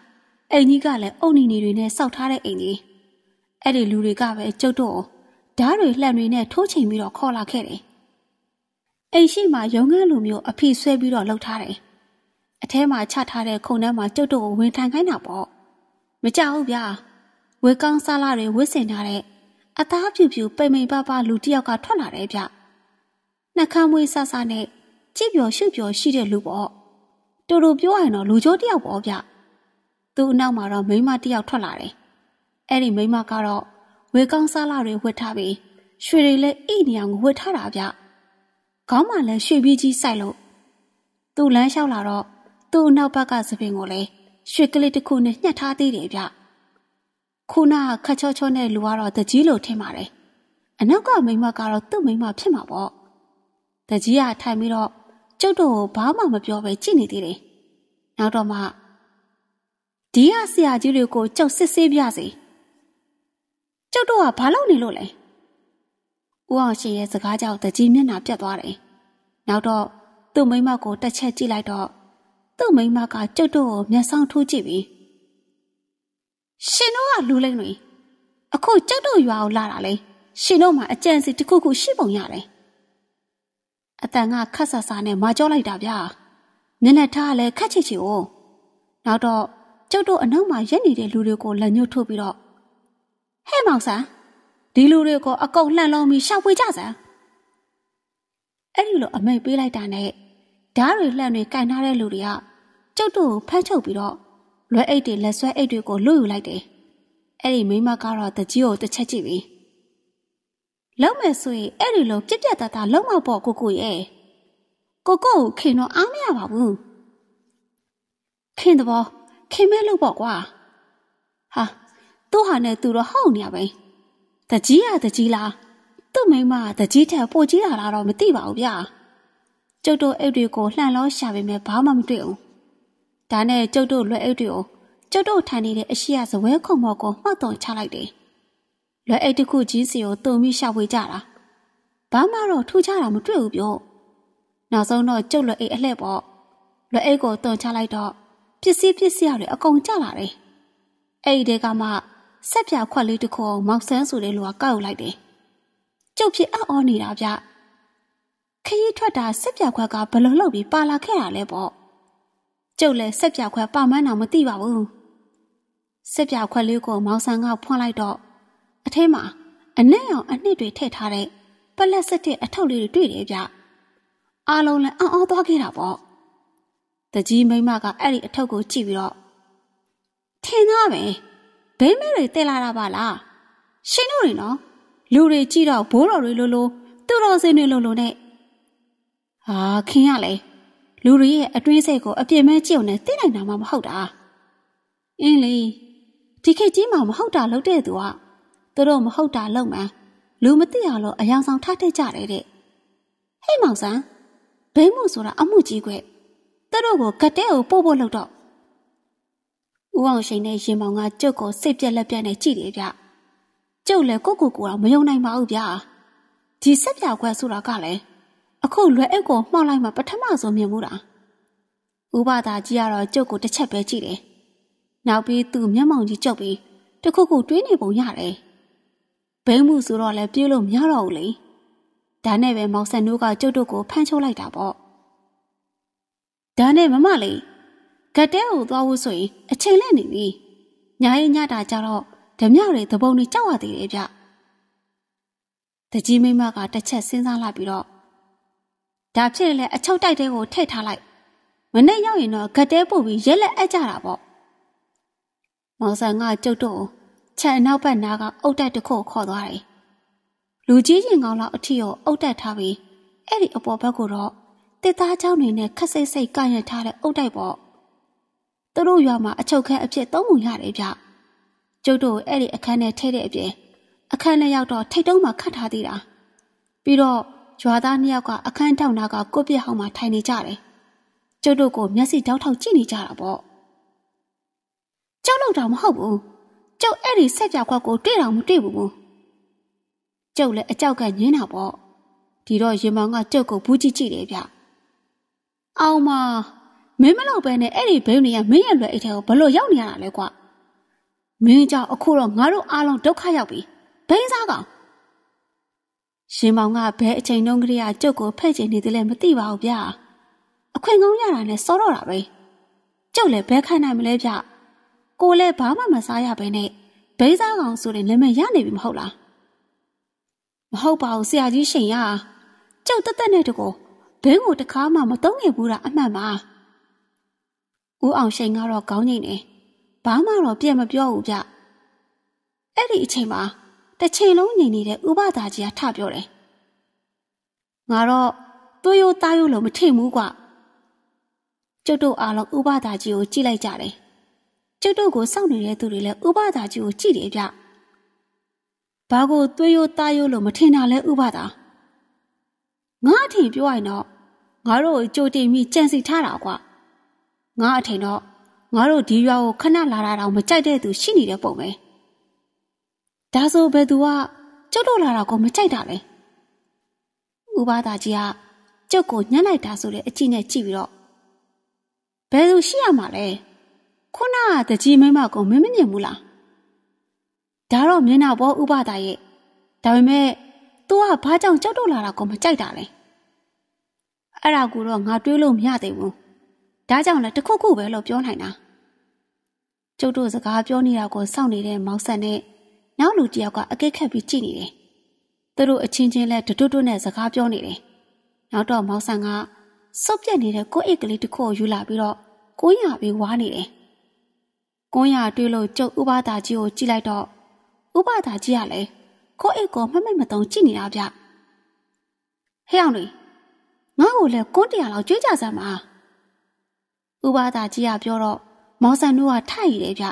အိမ်ကြီးကလည်းအုတ်နီနီတွေနဲ့စောက်ထားတဲ့အိမ်ကြီးအဲ့ဒီလူတွေကပဲကျုပ်တို့ဓာတ်တွေလှန်တွေနဲ့ထိုးချိန်ပြီးတော့ခေါ်လာခဲ့တယ်အိမ်ရှိမှရုံငန်းလိုမျိုးအဖိဆွဲပြီးတော့လှုပ်ထားတယ်အထဲမှာချထားတဲ့ခုံထဲမှာကျုပ်တို့ကိုဝင်ထိုင်ခိုင်းတာပေါ့မကြောက်ဘူးဗျာဝေကောင်းစားလာတွေဝစ်စင်ထားတဲ့အသားဖြူဖြူပိန်ပိန်ပါပါလူတစ်ယောက်ကထွက်လာတယ်ဗျနှက်ခမ်းမွေးဆဆနဲ့ကြည့်ပြောရှုပြောရှိတဲ့လူပေါ့တူတူပြောရရင်တော့လူချိုးတစ်ယောက်ပေါ့ဗျသူ့အနောက်မှာတော့မိန်းမတစ်ယောက်ထွက်လာတယ်အဲ့ဒီမိန်းမကတော့ဝေကောင်းစားလာတွေဝှက်ထားပြီးရွှေတွေလည်းအိနေအောင်ဝှက်ထားတာဗျခေါင်းမှာလည်းရွှေပြီးကြီးစိုက်လို့သူ့လမ်းလျှောက်လာတော့သူ့အနောက်ဘက်ကသပင်ကိုလည်းရွှေကလေးတစ်ခုနဲ့ညှက်ထားသေးတယ်ဗျခုနကခတ်ချောချောနဲ့လူကတော့တကြီးလို့ထင်ပါတယ်အနောက်ကမိန်းမကတော့သူ့မိန်းမဖြစ်မှာပေါ့တကြီးကထိုင်ပြီးတော့ကျုပ်တို့ကိုဘာမှမပြောပဲကြည့်နေသေးတယ်နောက်တော့မှဒီကဆရာကြီးတွေကိုကျုပ်စစ်ဆေးပြစီကျုပ်တို့ကဘာလုပ်နေလို့လဲဦးအောင်ရှင်ရဲ့စကားကြောင့်တကြီးမျက်နှာပြတ်သွားတယ်နောက်တော့သူ့မိန်းမကိုတစ်ချက်ကြည့်လိုက်တော့သူ့မိန်းမကကျုပ်တို့ကိုမျက်စောင်းထိုးကြည့်ပြီးရှင်တို့ကလူလိမ့်တွေအခုကျုပ်တို့ရွာကိုလာတာလေရှင်တို့မှာအကြံစီတစ်ခုခုရှိပုံရတယ်အတန်ကခတ်ဆာဆာနဲ့မကြောလိုက်တာဗျာမျက်နှာထားလည်းခတ်ချစ်ချီကိုနောက်တော့ကျုပ်တို့အနောက်မှာရက်နေတဲ့လူတွေကိုလက်ညှိုးထိုးပြီးတော့ဟဲ့မောင်ဆန်းဒီလူတွေကိုအကုန်လှန်လုံးပြီးရှောက်ပွေကြစမ်းအဲ့ဒီလိုအမိတ်ပေးလိုက်တာနဲ့ဓာတ်တွေလှန်တွေကင်ထားတဲ့လူတွေကကျုပ်တို့ကိုဖမ်းချုပ်ပြီးတော့လွယ်အိတ်တွေလက်ဆွဲအိတ်တွေကိုလွတ်ယူလိုက်တယ်အဲ့ဒီမိမကတော့တကြီးကိုတစ်ချက်ကြည့်ပြီးလုံးမယ်ဆိုရင်အဲ့ဒီလိုပြက်ပြက်သားသားလုံးမပေါ့ကိုကိုရဲ့ကိုကိုကိုခင်တော့အားမရပါဘူးခင်တော့ခင်မဲလို့ပေါ့ကွာဟာသူ့ဟာနဲ့သူတော့ဟောက်နေရပဲတကြီးရတကြီးလားသူ့မိမကတကြီးထက်ပိုကြီးလာတာတော့မသိပါဘူးဗျာကျုပ်တို့အိတ်တွေကိုလှန်လောရှာပေမဲ့ဘာမှမတွေ့ဘူးဒါနဲ့ကျုပ်တို့လွယ်အိတ်တွေကိုကျုပ်တို့ထိုင်နေတဲ့အရှိရဇဝဲခုံမော်ကိုမှတ်သွန်ချလိုက်တယ်လွယ်အိတ်တစ်ခုကြီးစီကိုတုံပြီးရှာဖွေကြတာဘာမှတော့ထူးခြားတာမတွေ့ဘူးပြောနောက်ဆုံးတော့ကျုပ်လွယ်အိတ်အလှည့်ပေါ့လွယ်အိတ်ကိုသွန်ချလိုက်တော့ပစ္စည်းပစ္စည်းတွေအကုန်ကျလာတယ်အဲ့ဒီတဲကမှဆက်ပြခွက်လေးတစ်ခုမောက်ဆန်းဆိုတဲ့လူကကောက်လိုက်တယ်ကျုပ်ဖြစ်အော်နေတာဗျခရီးထွက်တာဆက်ပြခွက်ကဘလို့လှုပ်ပြီးပါလာခဲ့တာလဲပေါ့ကျုပ်လည်းဆက်ပြခွက်ပါမန်းတော့မသိပါဘူးဆက်ပြခွက်လေးကိုမောင်ဆန်းကဖွင့်လိုက်တော့အထဲမှာအနက်ရောင်အနှစ်တွေထည့်ထားတဲ့ပလက်စတစ်အထုပ်လေးတွေတွေ့တယ်ဗျအားလုံးလည်းအော်အော်သွားခဲ့တာပေါ့တကြီးမိမကအဲ့ဒီအထုပ်ကိုကြည့်ပြီးတော့ထင်သားပဲဘိမဲတွေတက်လာတာပါလားရှင်တို့တွေနော်လူတွေကြည့်တော့ဘိုးတော်တွေလိုလိုသူတော်စင်တွေလိုလိုနဲ့ဟာခင်ရလေလူတွေရဲ့အတွင်းစိတ်ကိုအပြစ်မဲ့ကြည့်ုံနဲ့သိနိုင်တာမှမဟုတ်တာအင်းလေဒီခေတ်ကြီးမှာမဟုတ်တာလုပ်တဲ့သူကသူတို့မဟုတ်တာလုပ်မှန်းလူမသိအောင်လို့အယောင်ဆောင်ထားတတ်ကြတယ်တဲ့ဟဲ့မောင်ဆန်းဘိမှုဆိုတာအမှုကြီးကွသူတို့ကိုကတ်တဲကိုပို့ဖို့လုပ်တော့ဦးအောင်ရှိန်နဲ့ရင်မောင်ကကျုပ်ကိုစိတ်ပြက်လက်ပြက်နဲ့ကြည့်တယ်ဗျကျုပ်လည်းကိုကိုကိုတော့မယုံနိုင်ပါဘူးဗျဒီဆက်ပြခွက်ဆိုတာကလည်းအခုလွယ်အိတ်ကိုမှောက်လိုက်မှပထမဆုံးမြင်မှုတာဥပဒါကြီးကတော့ကျုပ်ကိုတစ်ချက်ပဲကြည့်တယ်နောက်ပြီးသူ့မျက်မှောင်ကြီးကျုပ်ပြီးတခုခုတွေးနေပုံရတယ်ဘိမှုဆိုတော့လည်းပြေးလို့မရတော့ဘူးလေဒါနဲ့ပဲမောင်ဆန်တို့ကကျုပ်တို့ကိုဖမ်းချုပ်လိုက်တာပေါ့ဒါနဲ့မမလေးဂတ်တဲကိုသွားဖို့ဆိုရင်အချိန်နဲ့နေပြီညာရင်ညတာကြတော့ဓမြတွေသဘုံတွေကြောက်ရသေးတယ်ဗျတကြီးမိမကတစ်ချက်စဉ်းစားလိုက်ပြီးတော့ဒါဖြစ်လေအချုပ်တိုက်တဲကိုထည့်ထားလိုက်မနေ့ရောက်ရင်တော့ဂတ်တဲပို့ပြီးရက်လက်အပ်ကြတာပေါ့မောင်ဆန်ကကျုပ်တို့ချက်အနောက်ဘက်နားကအုတ်တက်တစ်ခုခေါ်သွားတယ်လူကြီးရင်ကောင်းလောက်အထီကိုအုတ်တက်ထားပြီးအဲ့ဒီအပေါ်ဘက်ကိုတော့တစ်သားချောင်းတွေနဲ့ခက်စိတ်စိတ်ကရထားတဲ့အုတ်တိုက်ပေါ့သူတို့ရွာမှာအချုပ်ခန်းအဖြစ်သုံးပုံရတယ်ဗျကျုပ်တို့အဲ့ဒီအခန်းထဲထည့်တဲ့အပြင်အခန်းထဲရောက်တော့ထိတ်တုံးမှာခတ်ထားသေးတာပြီးတော့ရွာသားနှစ်ယောက်ကအခန်းထောက်နာကကိုပြက်ဟောင်းမှာထိုင်နေကြတယ်ကျုပ်တို့ကိုမျက်စိတောက်ထောက်ကြည့်နေကြတာပေါ့ကျုပ်လို့တော့မဟုတ်ဘူးကျုပ်အဲ့ဒီဆက်ပြခွက်ကိုတွေ့တော့မတွေ့ဘူးကျုပ်လည်းအကြောက်ကညင်းတာပေါ့ဒီတော့ရင်မောင်ကကျုပ်ကိုဘူးကြည့်ကြည့်တယ်ဗျအောင်မမင်းမလောက်ပဲနဲ့အဲ့ဒီဘိန်းတွေကမင်းရဲ့လွယ်အိတ်ထဲကိုဘလို့ရောက်နေရတာလဲကွာမင်းကြောင့်အခုတော့ငါတို့အားလုံးဒုက္ခရောက်ပြီဘိန်းစားကောင်ရှင်မောင်ကဘဲအချိန်တုန်းကလေးကကျုပ်ကိုဖဲ့ချင်နေတယ်လည်းမသိပါဘူးဗျာအခွင့်ကောင်းရတာနဲ့စောတော့တာပဲကျုပ်လည်းဘဲခိုင်းနိုင်မလဲဗျကိုလည်းဘာမှမစားရပဲနဲ့ဘိန်းစားကောင်ဆိုတဲ့နာမည်ရနေပြီမဟုတ်လားမဟုတ်ပါဘူးဆရာကြီးရှင်ရကျုပ်တက်တက်နဲ့တကူဘင်းကိုတခါမှမသုံးခဲ့ဘူးတာအမှန်ပါဦးအောင်ရှိန်ကတော့ခေါင်းငိမ့်နေဘာမှတော့ပြတ်မပြောဘူးဗျအဲ့ဒီအချိန်မှာတစ်ချိန်လုံးငိမ့်နေတဲ့ဥပဒါကြီးကထပြောတယ်ငါတော့သွေးရိုးသားရိုးလို့မထင်ဘူးကွကျုပ်တို့အားလုံးဥပဒါကြီးကိုကြည့်လိုက်ကြတယ်ကျုပ်တို့ကိုစောင့်နေတဲ့သူတွေလည်းဥပဒါကြီးကိုကြည့်တယ်ဗျဘာကိုသွေးရိုးသားရိုးလို့မထင်တာလဲဥပဒါငါအထင်ပြောရင်တော့ငါတို့ကြိုတင်ပြီးကြံစီထားတာကွာငါအထင်တော့ငါတို့ဒီရွာကိုခဏလာတာတော့မကြိုက်တဲ့သူရှိနေတဲ့ပုံပဲဒါဆိုဘယ်သူကကျုပ်တို့လာတာကိုမကြိုက်တာလဲဥပဒါကြီးကကျုပ်ကိုညှက်လိုက်တာဆိုတဲ့အကြည့်နဲ့ကြည့်ပြီးတော့ဘယ်သူရှိရမှာလဲခုနကတကြီးမိမကိုမင်းမမြင်ဘူးလားဒါတော့မျက်နှာပေါ်ဥပဒါရဲ့ဒါပေမဲ့ तू ကဘာကြောင့်ကျုပ်တို့လာတာကိုမကြိုက်တာလဲအဲ့ဒါကူတော့ငါတွေးလို့မရသေးဘူးဒါကြောင့်လည်းတခုခုပဲလို့ပြောနိုင်တာကျုပ်တို့စကားပြောနေတာကိုစောင့်နေတဲ့မောင်ဆန်နဲ့နောက်လူတယောက်ကအကိတ်ခတ်ပြီးကြည့်နေတယ်သူတို့အချင်းချင်းလဲတွတ်တွတ်နဲ့စကားပြောနေတယ်နောက်တော့မောင်ဆန်ကစုပ်ပြက်နေတဲ့ကိုယ့်အိတ်ကလေးတစ်ခုကိုယူလာပြီးတော့ကိုင်းရပြီးဝါနေတယ်ကိုင်းရတွေးလို့ကျုပ်ဥပဒါကြီးကိုကြည့်လိုက်တော့ဥပဒါကြီးကလည်းကိုယ့်အိတ်ကိုမှတ်မိတ်မတုံကြည့်နေတာဗျဟဲ့အောင်လေငါ့ကိုလည်းကွန်းတရားလောက်ကြွေးကြစမ်းပါဥပဒါကြီးကပြောတော့မောင်ဆန်တို့ကထိုက်ရည်ဗျ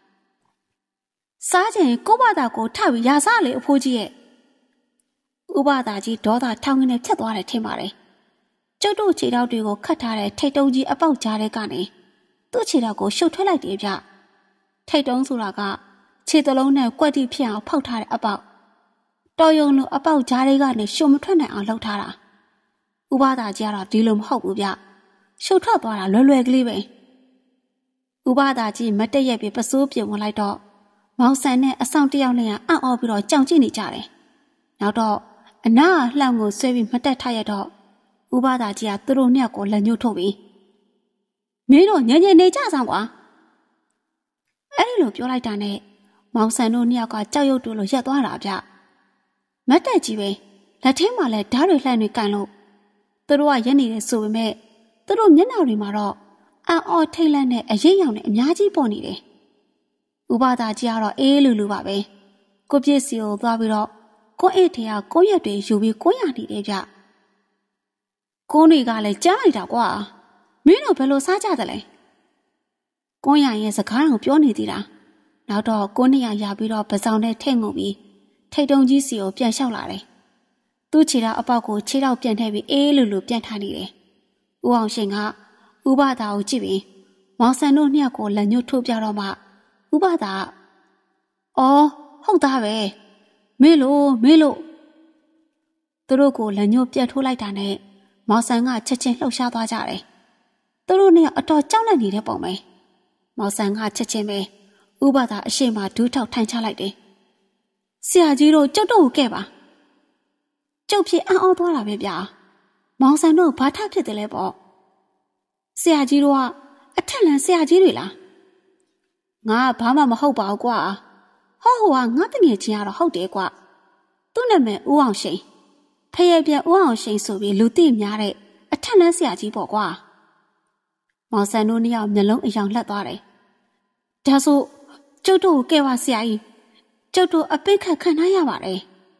စားချင်ကိုဘာသာကိုထိုက်ပြီးရာစားလေအဖိုးကြီးရဲ့ဥပဒါကြီးဒေါသထောင်ကနေဖြတ်သွားတယ်ထင်ပါတယ်ကျုပ်တို့ခြေထောက်တွေကိုခတ်ထားတဲ့ထိတ်တုံးကြီးအပေါက်ကြားထဲကနေသူ့ခြေထောက်ကိုရှုပ်ထွက်လိုက်တယ်ဗျထိတ်တုံးဆိုတာကခြေသလုံးနဲ့ကွက်တိဖြစ်အောင်ဖောက်ထားတဲ့အပေါက်တော်ယုံလိုအပေါက်ကြားထဲကနေရှုံမထွက်နိုင်အောင်လှုပ်ထားတာဥပဒါကြီးကတော့ဒီလိုမဟုတ်ဘူးဗျရှုပ်ထွက်သွားတာလွယ်လွယ်ကလေးပဲဥပဒါကြီးမတက်ရက်ပြီးပစိုးပြင်ဝင်လိုက်တော့မောင်ဆန်နဲ့အဆောင်တယောက်နဲ့အံ့ဩပြီးတော့ကြောင်ကြည့်နေကြတယ်နောက်တော့အနားလှောင်ကိုဆွဲပြီးမတက်ထရတော့ဥပဒါကြီးကသူတို့နှစ်ယောက်ကိုလက်ညှိုးထုတ်ပြီးမင်းတို့ညင်ညင်နေကြဆောင်ကွာအဲ့ဒီလိုပြောလိုက်တာနဲ့မောင်ဆန်တို့နှစ်ယောက်ကကြောက်ရွံ့တူလို့ရက်သွားတာဗျမတ်တက်ကြီးပဲလက်ထဲမှာလည်းဓာတ်တွေလှန့်နေကန်လို့သူတို့ကရက်နေတယ်ဆိုပေမဲ့သူတို့မျက်နှာတွေမှာတော့အံ့ဩထိတ်လန့်နဲ့အရေးရောင်နဲ့အများကြီးပေါ်နေတယ်ဥပဒါကြီးကတော့အေးလူလူပါပဲကိုပြည့်စီကိုသွားပြီးတော့ကိုအိတ်ထဲကကိုရက်တွေယူပြီးကိုရနေတယ်ဗျကိုးတွေကလည်းကြားလိုက်တာကွာမင်းတို့ဘယ်လိုစားကြသလဲကိုရရဲ့စကားတော်ပြောနေသေးတာနောက်တော့ကိုနှစ်ရရပြီးတော့ပစောင်နဲ့ထိတ်ငုံပြီးထိတ်တုံကြီးစီကိုပြန်လျှောက်လာတယ်သူ့ခြေထောက်အပေါက်ကိုခြေထောက်ပြန်ထည့်ပြီးအေးလူလူပြန်ထားနေတယ်ဦးအောင်ရှင်ကဥပဒါကိုကြည့်ပြီးမောင်ဆန်တို့နှစ်ယောက်ကိုလက်ညှိုးထိုးပြတော့မှဥပဒါအော်ဟုတ်သားပဲမေးလို့မေးလို့သူတို့ကိုလက်ညှိုးပြတ်ထိုးလိုက်တာနဲ့မောင်ဆန်ကချက်ချင်းလှုပ်ရှားသွားကြတယ်သူတို့နှစ်ယောက်အတော်ကြောက်လန့်နေတဲ့ပုံပဲမောင်ဆန်ကချက်ချင်းပဲဥပဒါအရှိမဒူးထောက်ထိုင်ချလိုက်တယ်ဆရာကြီးတို့ကျုပ်တို့ကိုကဲ့ပါကျုပ်ဖြစ်အံ့ဩသွားတာပဲဗျာမောင်ဆန်တို့ဘာထဖြစ်တယ်လဲပေါ့ဆရာကြီးတို့ကအထက်လန်ဆရာကြီးတွေလားငါဘာမှမဟုတ်ပါဘူးကွာဟောဟိုကငါတငယ်ချင်းကတော့ဟုတ်တယ်ကွာသူ့နာမည်ဦးအောင်ရှိန်ဖယက်ပြက်ဦးအောင်ရှိန်ဆိုပြီးလူသိများတဲ့အထက်လန်ဆရာကြီးပေါ့ကွာမောင်ဆန်တို့နှစ်ယောက်မျက်လုံးအယောင်လှက်သွားတယ်ဒါဆိုကျုပ်တို့ကိုကဲပါဆရာကြီးကျုပ်တို့အပိတ်ခတ်ခံထားရပါတယ်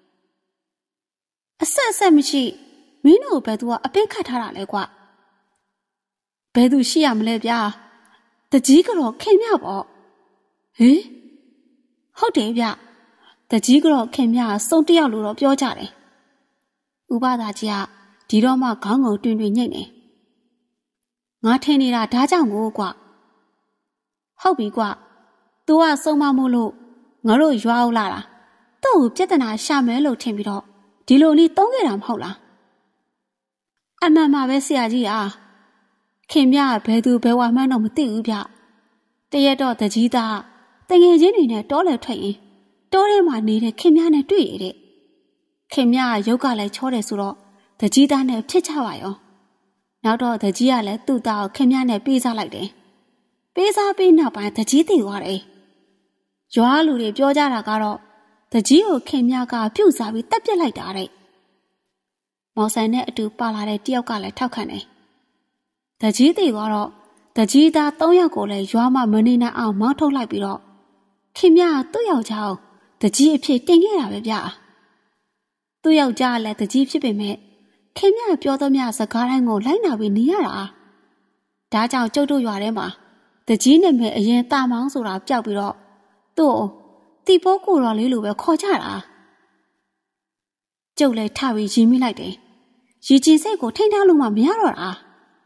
အဆက်အဆက်မရှိမင်းတို့ဘယ်သူကအပိတ်ခတ်ထားတာလဲကွာဘယ်သူရှိရမလဲဗျာတကြီးကတော့ခင်မြပေါ့ဟင်ဟုတ်တယ်ဗျတကြီးကတော့ခင်မြစုံတယောက်လို့တော့ပြောကြတယ်ဥပဒါကြီးကဒီတော့မှခေါင်းငုံတွင်တွင်ညိတ်နေငါထင်နေတာဒါကြောင့်ကိုကွာဟုတ်ပြီကွာ तू ကစုံမမို့လို့ငါတို့ရွာအောင်လာတာသူ့ကိုပြဿနာရှာမယ်လို့ထင်ပြီးတော့ဒီလိုလေးသုံးခဲ့တာမဟုတ်လားအမှန်ပါပဲဆရာကြီးအားခင်ဗျဘယ်သူဘယ်ဝါမှန်းတော့မသိဘူးဗျတရက်တော့တကြီးသားတငယ်ချင်းတွေနဲ့တောလဲထွက်ရင်တောထဲမှာနေတဲ့ခင်ဗျနဲ့တွေ့ရတဲ့ခင်ဗျရုပ်ကလည်းချောတယ်ဆိုတော့တကြီးသားနဲ့ဖြစ်ချပါရောနောက်တော့တကြီးကလည်းသူ့သားကိုခင်ဗျနဲ့ပြေးစားလိုက်တယ်ပေးစားပေးနောက်ပိုင်းတကြီးသိသွားတယ်ရွာလူတွေပြောကြတာကတော့တကြီးကိုခင်ဗျကပြုတ်စားပြီးတက်ပြစ်လိုက်တာတဲ့မောင်ဆန်နဲ့အတူပါလာတဲ့တယောက်ကလည်းထောက်ခံတယ်တကြီးသိသွားတော့တကြီးသားသုံးယောက်ကိုလည်းရွာမှာမနေနိုင်အောင်မောင်းထုတ်လိုက်ပြီးတော့ခင်ဗျကသူ့ယောက်ျားကိုတကြီးအဖြစ်တင်ခဲ့တာပဲဗျသူ့ယောက်ျားလည်းတကြီးဖြစ်ပေမဲ့ခင်ဗျပြောသမျှစကားတိုင်းကိုလိုက်နာပြီးနေရတာဒါကြောင့်ကျုပ်တို့ရွာထဲမှာတကြီးနဲ့မဲ့အရင်တာမောင်းဆိုတာပျောက်ပြီးတော့သူ့ကိုတီပိုးကိုတော်လေးလိုပဲခေါ်ကြတာကျုပ်လည်းထပြီးရီမိလိုက်တယ်ရီကျင်စိတ်ကိုထိန်းထားလို့မှမရတော့တာ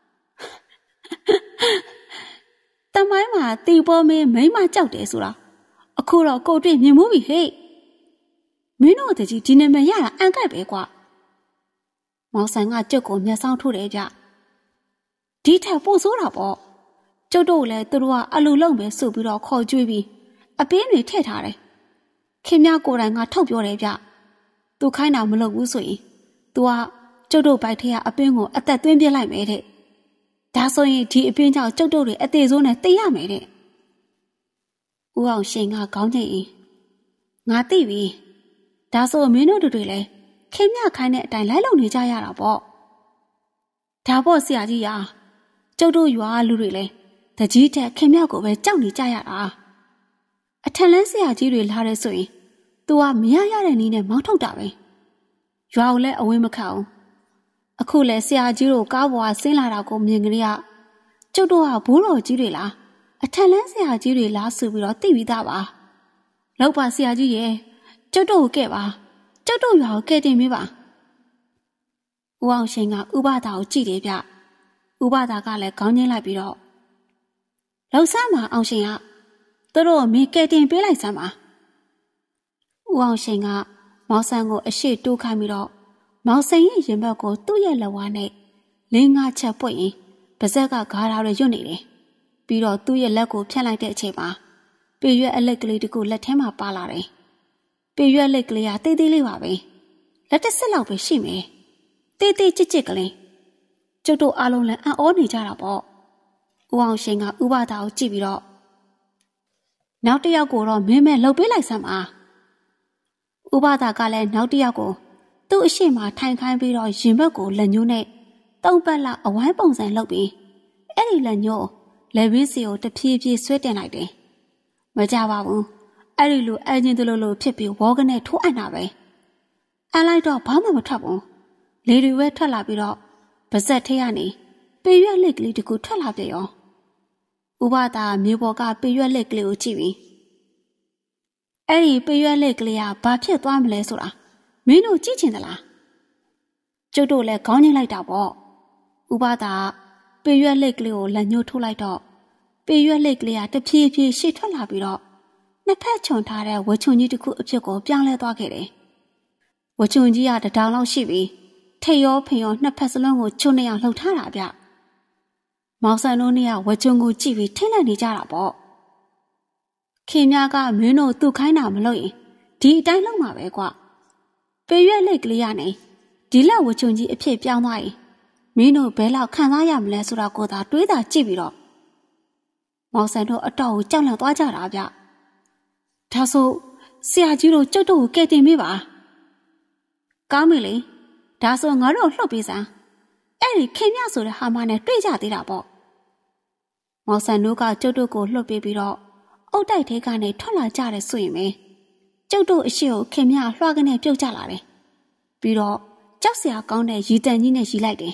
တမိုင်းမှာတီပိုးမင်းမိမကြောက်တယ်ဆိုတာအခုတော့ကိုတွေ့မြင်မှုပြီဟဲ့မင်းတို့တကြီးဒီနာမည်ရတာအန်ကက်ပဲကွာမောင်ဆန်ကကျုပ်ကိုမျက်စောင်းထိုးတယ်ကြဒီထက်ပိုဆိုးတာပေါ့ကျုပ်တို့လည်းသူတို့ကအလူလုံးပဲစုပြီးတော့ခေါ်ကြွေးပြီးအပင်းတွေထည့်ထားတယ်ခင်ဗျကိုယ်တိုင်ကထုတ်ပြောတယ်ဗျသူခိုင်းတာမလုပ်ဘူးဆိုရင်သူကကျုပ်တို့ဘိုက်ထဲကအပင်းကိုအသက်သွင်းပြလိုက်မယ်တဲ့ဒါဆိုရင်ဒီအပင်းကြောင့်ကျုပ်တို့တွေအသေးစိုးနဲ့သိရမယ်တဲ့ဦးအောင်ရှင်ကခေါင်းချိန်ငါသိပြီဒါဆိုမင်းတို့တွေလည်းခင်ဗျခိုင်းတဲ့အတိုင်းလိုက်လုပ်နေကြရတာပေါ့ဒါပေါ့ဆရာကြီးရာကျုပ်တို့ရွာလူတွေလည်းတကြီးတက်ခင်ဗျကိုပဲကြောက်နေကြရတာအထက်လန်းဆရာကြီးတွေလာတယ်ဆိုရင် तू ကမရရတဲ့နည်းနဲ့မောင်းထုတ်တာပဲရွာကိုလည်းအဝင်းမခအောင်အခုလဲဆရာကြီးတို့ကားပေါ်ကဆင်းလာတာကိုမြင်ကြရကျုပ်တို့ကဘိုးတော်ကြီးတွေလားအထက်လန်းဆရာကြီးတွေလားဆိုပြီးတော့သိပြီးသားပါလောက်ပါဆရာကြီးရဲ့ကျုပ်တို့ကိုကဲ့ပါကျုပ်တို့ရွာကိုကဲ့တင်မေးပါဦးအောင်ရှင်ကဥပဒါကိုကြည့်တယ်ဗျဥပဒါကလည်းခေါင်းငင်းလိုက်ပြီးတော့လောက်ဆမ်းမအောင်ရှင်ကသူတို့မင်းကဲ့တင်ပေးလိုက်စမ်းပါဦးအောင်ရှင်ကမောင်ဆန်ကိုအရှိတိုးခိုင်းပြီးတော့မောင်ဆန်ရဲ့ရင်ဘတ်ကိုသူ့ရဲ့လက်ဝါးနဲ့လင်းငါချက်ပွင့်ရင်ပါဇက်ကဂါးထားတွေရွတ်နေတယ်ပြီးတော့သူ့ရဲ့လက်ကိုဖြတ်လိုက်တဲ့အချိန်မှာပေရွက်အလက်ကလေးတကူလက်ထဲမှာပါလာတယ်ပေရွက်လက်ကလေးကတေးသေးလေးပါပဲလက်တစ်ဆက်လောက်ပဲရှိမယ်တေးသေးကြစ်ကြစ်ကလေးကျုပ်တို့အားလုံးလည်းအံ့ဩနေကြတာပေါ့ဦးအောင်ရှင်ကဥပဒါကိုကြည့်ပြီးတော့နောက်တစ်ယောက်ကိုတော့မင်းမဲလှုပ်ပေးလိုက်စမ်းပါဥပဒါကလည်းနောက်တစ်ယောက်ကိုသူ့အရှိမထိုင်ခိုင်းပြီးတော့ရင်ဘက်ကိုလက်ညှိုးနဲ့တုံးပတ်လောက်အဝိုင်းပုံစံလုပ်ပြီးအဲ့ဒီလက်ညှိုးလက်ဝင်းစီကိုတဖြည်းဖြည်းဆွဲတင်လိုက်တယ်မကြပါဘူးအဲ့ဒီလိုအချင်းတလို့လို့ဖြစ်ပြီးဝေါကနေထိုးအပ်တာပဲအန်လိုက်တော့ဘာမှမထွက်ဘူးလေတွေပဲထွက်လာပြီးတော့ပါဇက်ထဲကနေပေရွက်လက်ကလေးတကူထွက်လာပြရောဥပဒါမြေပေါ်ကပေရွက်လက်ကလေးကိုကြည့်ပြီးအဲ့ဒီပေရွက်လက်ကလေးကဘာဖြစ်သွားမလဲဆိုတာမင်းတို့ကြည့်ချင်သလားကျုပ်တို့လည်းခေါင်းငိမ့်လိုက်တာပေါ့ဥပဒါပေရွက်လက်ကလေးကိုလက်ညှိုးထိုးလိုက်တော့ပေရွက်လက်ကလေးကတဖြည်းဖြည်းရှေ့ထွက်လာပြီးတော့နှစ်ဖက်ခြုံထားတဲ့ဝချွန်ကြီးတစ်ခုအဖြစ်ကိုပြောင်းလဲသွားခဲ့တယ်ဝချွန်ကြီးကတထောင်လောက်ရှိပြီးထိတ်ရောဖင်ရောနှစ်ဖက်စလုံးကိုချုံနေအောင်လှုပ်ထားတာဗျမောင်ဆန်တို့เนี่ยဝချွန်ကိုကြည့်ပြီးထင်းလိုက်နေကြတာပေါ့ခင်များကမင်းတို့သူ့ခိုင်းတာမလုပ်ရင်ဒီအတိုင်းလုပ်မှာပဲကွပေရွက်လက်ကလေးရနေဒီလက်ဝချွန်ကြီးအဖြစ်ပြောင်းသွားရင်မင်းတို့ဘယ်လောက်ခံစားရမလဲဆိုတာကိုသာတွေးတာကြည့်ပြီးတော့မောင်ဆန်တို့အတော့ကိုကြောက်လန့်သွားကြတာဗျဒါဆိုဆရာကြီးတို့ကျုပ်တို့ကိုကဲတင်ပေးပါကောင်းပြီလေဒါဆိုငါတို့လှုပ်ပေးစမ်းအဲ့ဒီခင်မြဆိုတဲ့ဟာမနဲ့တွေ့ကြသေးတာပေါ့မောင်ဆန်တို့ကကျုပ်တို့ကိုလှုပ်ပေးပြီးတော့အုတ်တိုက်ထဲကနေထွက်လာကြတယ်ဆိုရင်ပဲကျုပ်တို့အရှိကိုခင်မြလွှားကနေပြုတ်ကြလာတယ်ပြီးတော့ကြောက်စရာကောင်းတဲ့ရီတန်ကြီးနဲ့ရီလိုက်တယ်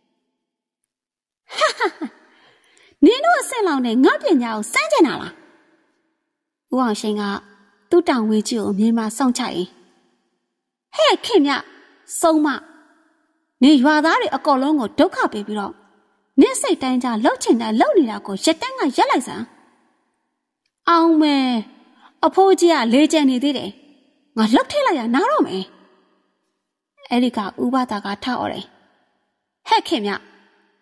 ဟာဟာနင်တို့အဆင့်လောက်နဲ့ငါ့ပညာကိုစမ်းကြင်တာလားဦးအောင်ရှင်ကသူ့တောင်ဝေးကြီးကိုမြေမှာစောင့်ချရင်ဟဲ့ခင်မြစုံမနေရွာသားတွေအကောလုံးကိုဒုက္ခပေးပြီးတော့နင့်စိတ်တိုင်းကြလှုပ်ချင်တယ်လှုပ်နေတာကိုရက်တန်းကရက်လိုက်စမ်းအောင်မယ်အဖိုးကြီးကလေကျန်နေသေးတယ်ငါလှုပ်ထည့်လိုက်ရနားတော့မယ်အဲ့ဒီကဥပဒါကထောက်អော်တယ်ဟဲ့ခင်မြ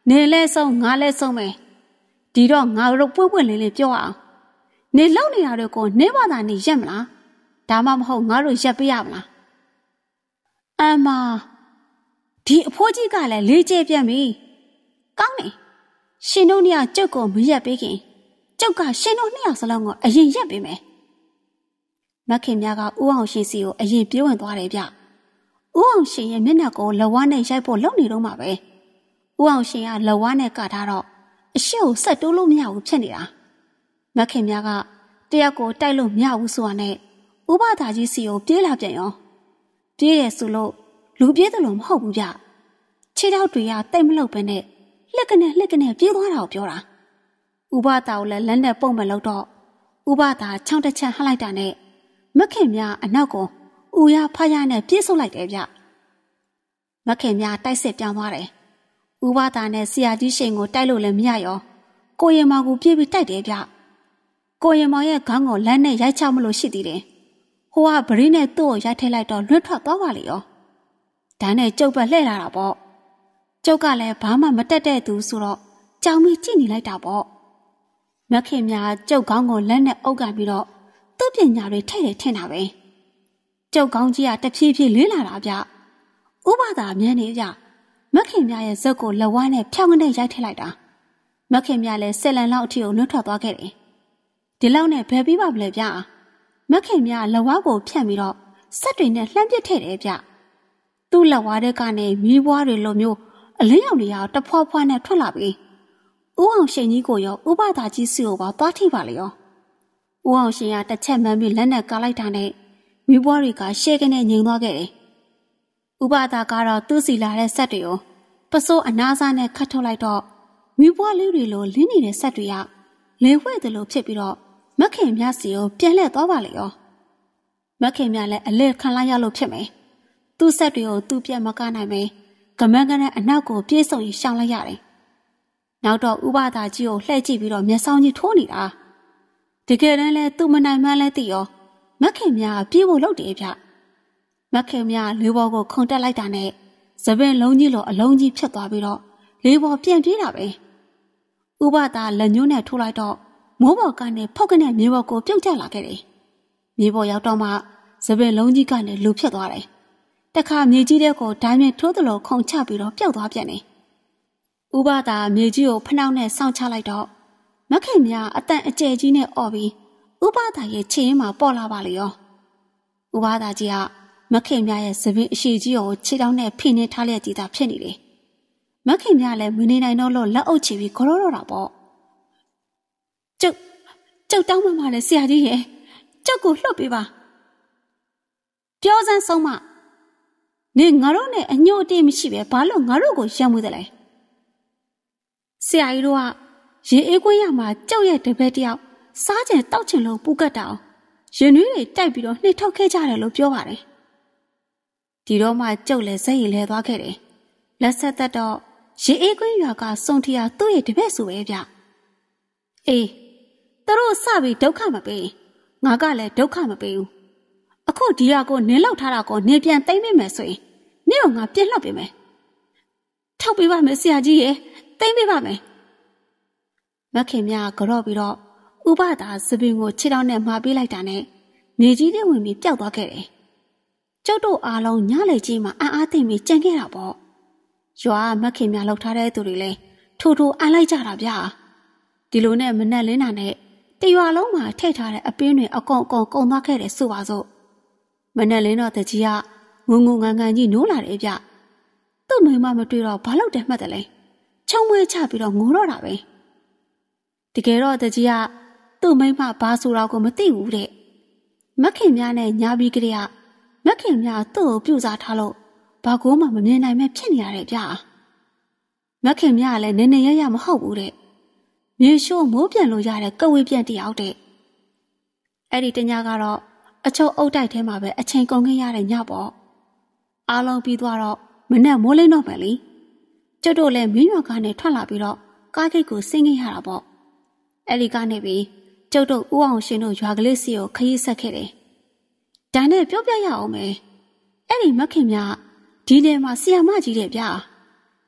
နေလဲဆုံးငါလဲဆုံးမယ်ဒီတော့ငါတို့ပွင့်ပွင့်လင်းလင်းပြောအောင်နေလောက်နေရတဲ့ကိုနေဘာသာနေရက်မလားဒါမှမဟုတ်ငါတို့ရက်ပေးရမလားအမဒီအဖိုးကြီးကလည်းလေးကျဲပြန်ပြီကောင်းတယ်ရှင်တို့နှစ်ယောက်ကျုပ်ကိုမရက်ပေးခင်ကျုပ်ကရှင်တို့နှစ်ယောက်စလုံးကိုအရင်ရက်ပေးမယ်မခင်များကဦးအောင်ရှင်စီကိုအရင်ပြေးဝင်သွားတယ်ဗျဦးအောင်ရှင်ရဲ့မျက်နှာကိုလဝါးနဲ့ရိုက်ဖို့လုပ်နေတော့မှာပဲဦးအောင်ရှင်ကလဝါးနဲ့ကထားတော့အရှိကိုဆက်တိုးလို့မရဘူးဖြစ်နေတာမခင်များကတယောက်ကိုတိုက်လို့မရဘူးဆိုတာနဲ့ဥပဒါကြီးစီကိုပြေးလာပြန်ရောပြေးရဆိုလို့လူပြေးတယ်လို့မဟုတ်ဘူးဗျခြေထောက်တွေကတိတ်မလုပ်ပဲနဲ့လက်ကနဲ့လက်ကနဲ့ပြေးသွားတာကိုပြောတာဥပဒါကိုလည်းလက်နဲ့ပုံမလုပ်တော့ဥပဒါချောင်းတစ်ချက်ဟလိုက်တာနဲ့မခင်များအနောက်ကိုဦးရဖရနဲ့ပြေးဆုပ်လိုက်တယ်ဗျမခင်များတိုက်စစ်ပြောင်းသွားတယ်ဥပဒါနဲ့ဆရာကြီးရှင်ကိုတိုက်လို့လည်းမရရောကိုရင်မောင်ကိုပြေးပြီးတိုက်တယ်ဗျကိုရင်မောင်ရဲ့ခေါင်းကိုလက်နဲ့ရိုက်ချမလို့ရှိသေးတယ်ဟိုကဗရီးနဲ့သူ့ကိုရိုက်ထိလိုက်တော့လွတ်ထွက်သွားပါလေရောဒါနဲ့ကျုပ်ပဲလှည့်လာတာပေါ့ကျုပ်ကလည်းဘာမှမတက်တဲ့သူဆိုတော့ကြောင်ပြီးကြည့်နေလိုက်တာပေါ့မခင်များကျုပ်ခေါင်းကိုလက်နဲ့အုပ်ကန်ပြီးတော့သူ့ပညာတွေထဲ့တယ်ထင်တာပဲကျုပ်ခေါင်းကြီးကတဖြည်းဖြည်းလေးလာတာဗျဥပဒါမြန်းနေဗျမခင်များရဲ့ဇက်ကိုလက်ဝါးနဲ့ဖြောင်းကနေရိုက်ထည့်လိုက်တာမခင်များလည်းဆက်လန်လောက်အထိကိုလွတ်ထွက်သွားခဲ့တယ်ဒီလောက်နဲ့ဘယ်ပြီးပါမလဲဗျမခင်များလက်ဝါးကိုဖြန့်ပြီးတော့စက်တွေနဲ့လှမ်းပစ်ထည့်တယ်ဗျသူ့လက်ဝါးတဲ့ကနေမီးပွားတွေလိုမျိုးအလင်းရောင်တွေကတဖွာဖွာနဲ့ထွက်လာပြီးဦးအောင်ရှင်ကြီးကိုရောဥပဒါကြီးစီကိုပါသွားထိပါလေရောဦးအောင်ရှင်ကတစ်ချက်မှန်းပြီးလက်နဲ့ကားလိုက်တာနဲ့မီးပွားတွေကရှဲကနေငြိမ်သွားခဲ့တယ်ဥပဒါကတော့သူ့စီလာတဲ့ဆက်တွေကိုပစိုးအနားစားနဲ့ခတ်ထုတ်လိုက်တော့မီးပွားလေးတွေလိုလင်းနေတဲ့ဆက်တွေကလေဝဲတယ်လို့ဖြစ်ပြီးတော့မခင်မြစီကိုပြန်လှည့်သွားပါလေရောမခင်မြလည်းအလဲခံလိုက်ရလို့ဖြစ်မယ်သူ့ဆက်တွေကိုသူ့ပြက်မကနိုင်ပဲကမန်းကနဲ့အနောက်ကိုပြေးဆုံရင်ရှောင်လိုက်ရတယ်နောက်တော့ဥပဒါကြီးကိုလှည့်ကြည့်ပြီးတော့မျက်စောင်းကြီးထိုးနေတာတကယ်တမ်းလဲသူ့မနိုင်မှန်းလဲသိရောမခင်မြပြေးဖို့လုပ်တယ်ဗျမခင်မြလေးဘောကိုခုန်တက်လိုက်တာနဲ့သပင်လုံးကြီးလိုအလုံးကြီးဖြစ်သွားပြီးတော့လေးဘောပြန်ပြေးတာပဲဥပဒါလက်ညှိုးနဲ့ထိုးလိုက်တော့မိုးပေါ်ကနေဖောက်ကနေမြေပေါ်ကိုပြုတ်ကျလာခဲ့တယ်မြေပေါ်ရောက်တော့မှသပင်လုံးကြီးကနေလူဖြစ်သွားတယ်တခါမြေကြီးတဲ့ကိုဒိုင်းနဲ့ထိုးသလိုခုန်ချပြီးတော့ပျောက်သွားပြန်တယ်ဥပဒါမြေကြီးကိုဖနှောက်နဲ့စောင့်ချလိုက်တော့မခင်မြအတန်အကျယ်ကြီးနဲ့အော်ပြီးဥပဒါရဲ့ခြေရင်းမှာပေါ်လာပါလေရောဥပဒါကြီးကမခင်မြရဲ့သပင်အရှိကြီးကိုခြေထောက်နဲ့ဖိနှင်းထားလျက်ကြည်သာဖြစ်နေတယ်မခင်မြလည်းမနေနိုင်တော့လို့လက်အုပ်ချပြီးခေါ်တော့တာပေါ့ကျုပ်ကျုပ်တောင်းမှမှလည်းဆရာကြီးရဲ့ကျုပ်ကိုလှုပ်ပေးပါပြောစမ်းဆုံးမနေငါတို့နဲ့အညို့အတေးမရှိပဲဘာလို့ငါတို့ကိုရံမှုသလဲဆရာကြီးတို့ကရေအေးခွေးရမှာကျုပ်ရဲ့တပည့်တယောက်စားကျင်တောက်ချင်လို့ပူကတ်တာအောင်ရင်နွေးတွေတိုက်ပြီးတော့နှိပ်ထုတ်ခဲ့ကြတယ်လို့ပြောပါတယ်ဒီတော့မှကျုပ်လည်းစိတ်ရည်လဲသွားခဲ့တယ်လက်ဆက်သက်တော့ရေအေးခွေးရွာကစုံထီယာသူ့ရဲ့တပည့်ဆိုပဲဗျအေးသူတို့စပြီးဒုက္ခမပေးငါကလည်းဒုက္ခမပေးဘူးအခုဒီရွာကိုနင်းလောက်ထားတာကိုနေပြန်သိမ့်မိမယ်ဆိုရင်နေ့ကငါပြက်လှောက်ပေးမယ်ထောက်ပေးပါမယ်ဆရာကြီးရဲ့သိမ့်ပေးပါမယ်မခင်မြကတော့ပြီးတော့ဥပဒါသပင်ကိုခြေထောက်နဲ့မှားပေးလိုက်တာနဲ့မြေကြီးထဲဝင်ပြီးပျောက်သွားခဲ့တယ်ကျုပ်တို့အားလုံးညလေကြီးမှာအံ့အားသိမ့်ပြီးကြံခဲ့တာပေါ့ရွာမခင်မြလောက်ထားတဲ့သူတွေလည်းထိုးထိုးအံ့လိုက်ကြတာဗျာဒီလိုနဲ့မနဲ့လင်းတာနဲ့တရွာလုံးမှာထည့်ထားတဲ့အပင်းတွေအကုန်အကုန်ကုန်သွားခဲ့တယ်ဆိုပါစို့မနဲ့လင်းတော့တကြီးကငုံငုံငန်းငန်းကြီးနိုးလာတယ်ဗျသူ့မိမမတွေ့တော့ဘာလို့တယ်မှတ်တယ်လဲချုံမွေးချပြီးတော့ငိုတော့တာပဲတကယ်တော့တကြီးကသူ့မိမဘာဆိုတာကိုမသိဘူးတဲ့မခင်များနဲ့ညာပြီးကလေးကမခင်များသူ့ကိုပြုစားထားလို့ဘာကိုမှမမြင်နိုင်မဲ့ဖြစ်နေရတယ်ဗျမခင်များကလည်းနည်းနည်းရရမဟုတ်ဘူးတဲ့မြေရှိုးမိုးပြန်လို့ရတဲ့ကဝေးပြန်တယောက်တဲ့အဲ့ဒီတညကတော့အချုပ်အုပ်တိုက်ထဲမှာပဲအချိန်ကုန်ခဲ့ရတဲ့ညပေါ့အားလုံးပြီးသွားတော့မနဲ့မိုးလင်းတော့မယ်လीကျုပ်တို့လည်းမင်းရွာကနေထွက်လာပြီးတော့ကားဂိတ်ကိုဆင်းခဲ့ရတာပေါ့အဲ့ဒီကနေပြီးကျုပ်တို့ဦးအောင်ရှင်တို့ရွာကလေးစီကိုခရီးဆက်ခဲ့တယ်ဒါနဲ့ပြောပြရအောင်မယ်အဲ့ဒီမခင်များဒီနေမှာဆီယာမကြီးတဲ့ဗျာတ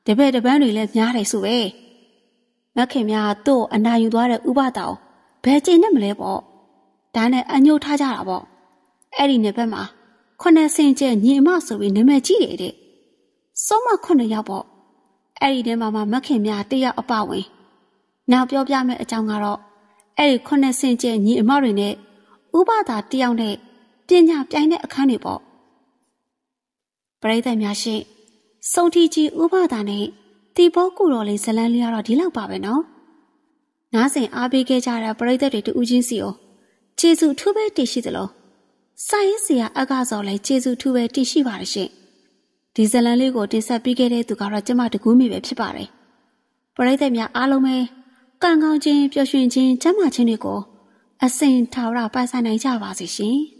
တပည့်တပန်းတွေလည်းများတယ်ဆိုပဲမခင်များတို့အနာယူသွားတဲ့ဥပဒေကိုဘယ်ကျင့်နဲ့မလဲပေါ့ဒါနဲ့အညှို့ထားကြတာပေါ့အဲ့ဒီနယ်ဘက်မှာခုနှစ်ဆင်ကျဲညီအမဆိုပြီးနာမည်ကြီးတယ်တဲ့စုံမခုနှစ်ယောက်ပေါ့အဲ့ဒီထဲမှာမှမခင်များတယောက်အပဝင်နောက်ပြောပြမယ့်အကြောင်းကတော့အဲ့ဒီခုနှစ်ဆင်ကျဲညီအမတွေနဲ့ဥပဒါတယောက်နဲ့ပညာပြိုင်တဲ့အခန်းတွေပေါ့ပရိသတ်များရှင်စုံထီကြီးဥပဒါနဲ့တီဘောကူတော်လေးဇလန်းလေးကတော့ဒီလောက်ပါပဲနော်နားဆင်အားပေးခဲ့ကြတဲ့ပရိသတ်တွေတူးချင်းစီကိုကျေးဇူးထူးပဲတည်ရှိသလိုစာရေးဆရာအကစော်လည်းကျေးဇူးထူးပဲတည်ရှိပါတယ်ရှင်ဒီဇလန်းလေးကိုတင်ဆက်ပေးခဲ့တဲ့သူကတော့ကျမတကူးမိပဲဖြစ်ပါတယ်ပရိသတ်များအားလုံးပဲကံကောင်းခြင်းပျော်ရွှင်ခြင်းကျမ်းမာခြင်းတွေကိုအစဉ်ထာဝရပိုင်ဆိုင်နိုင်ကြပါစေရှင်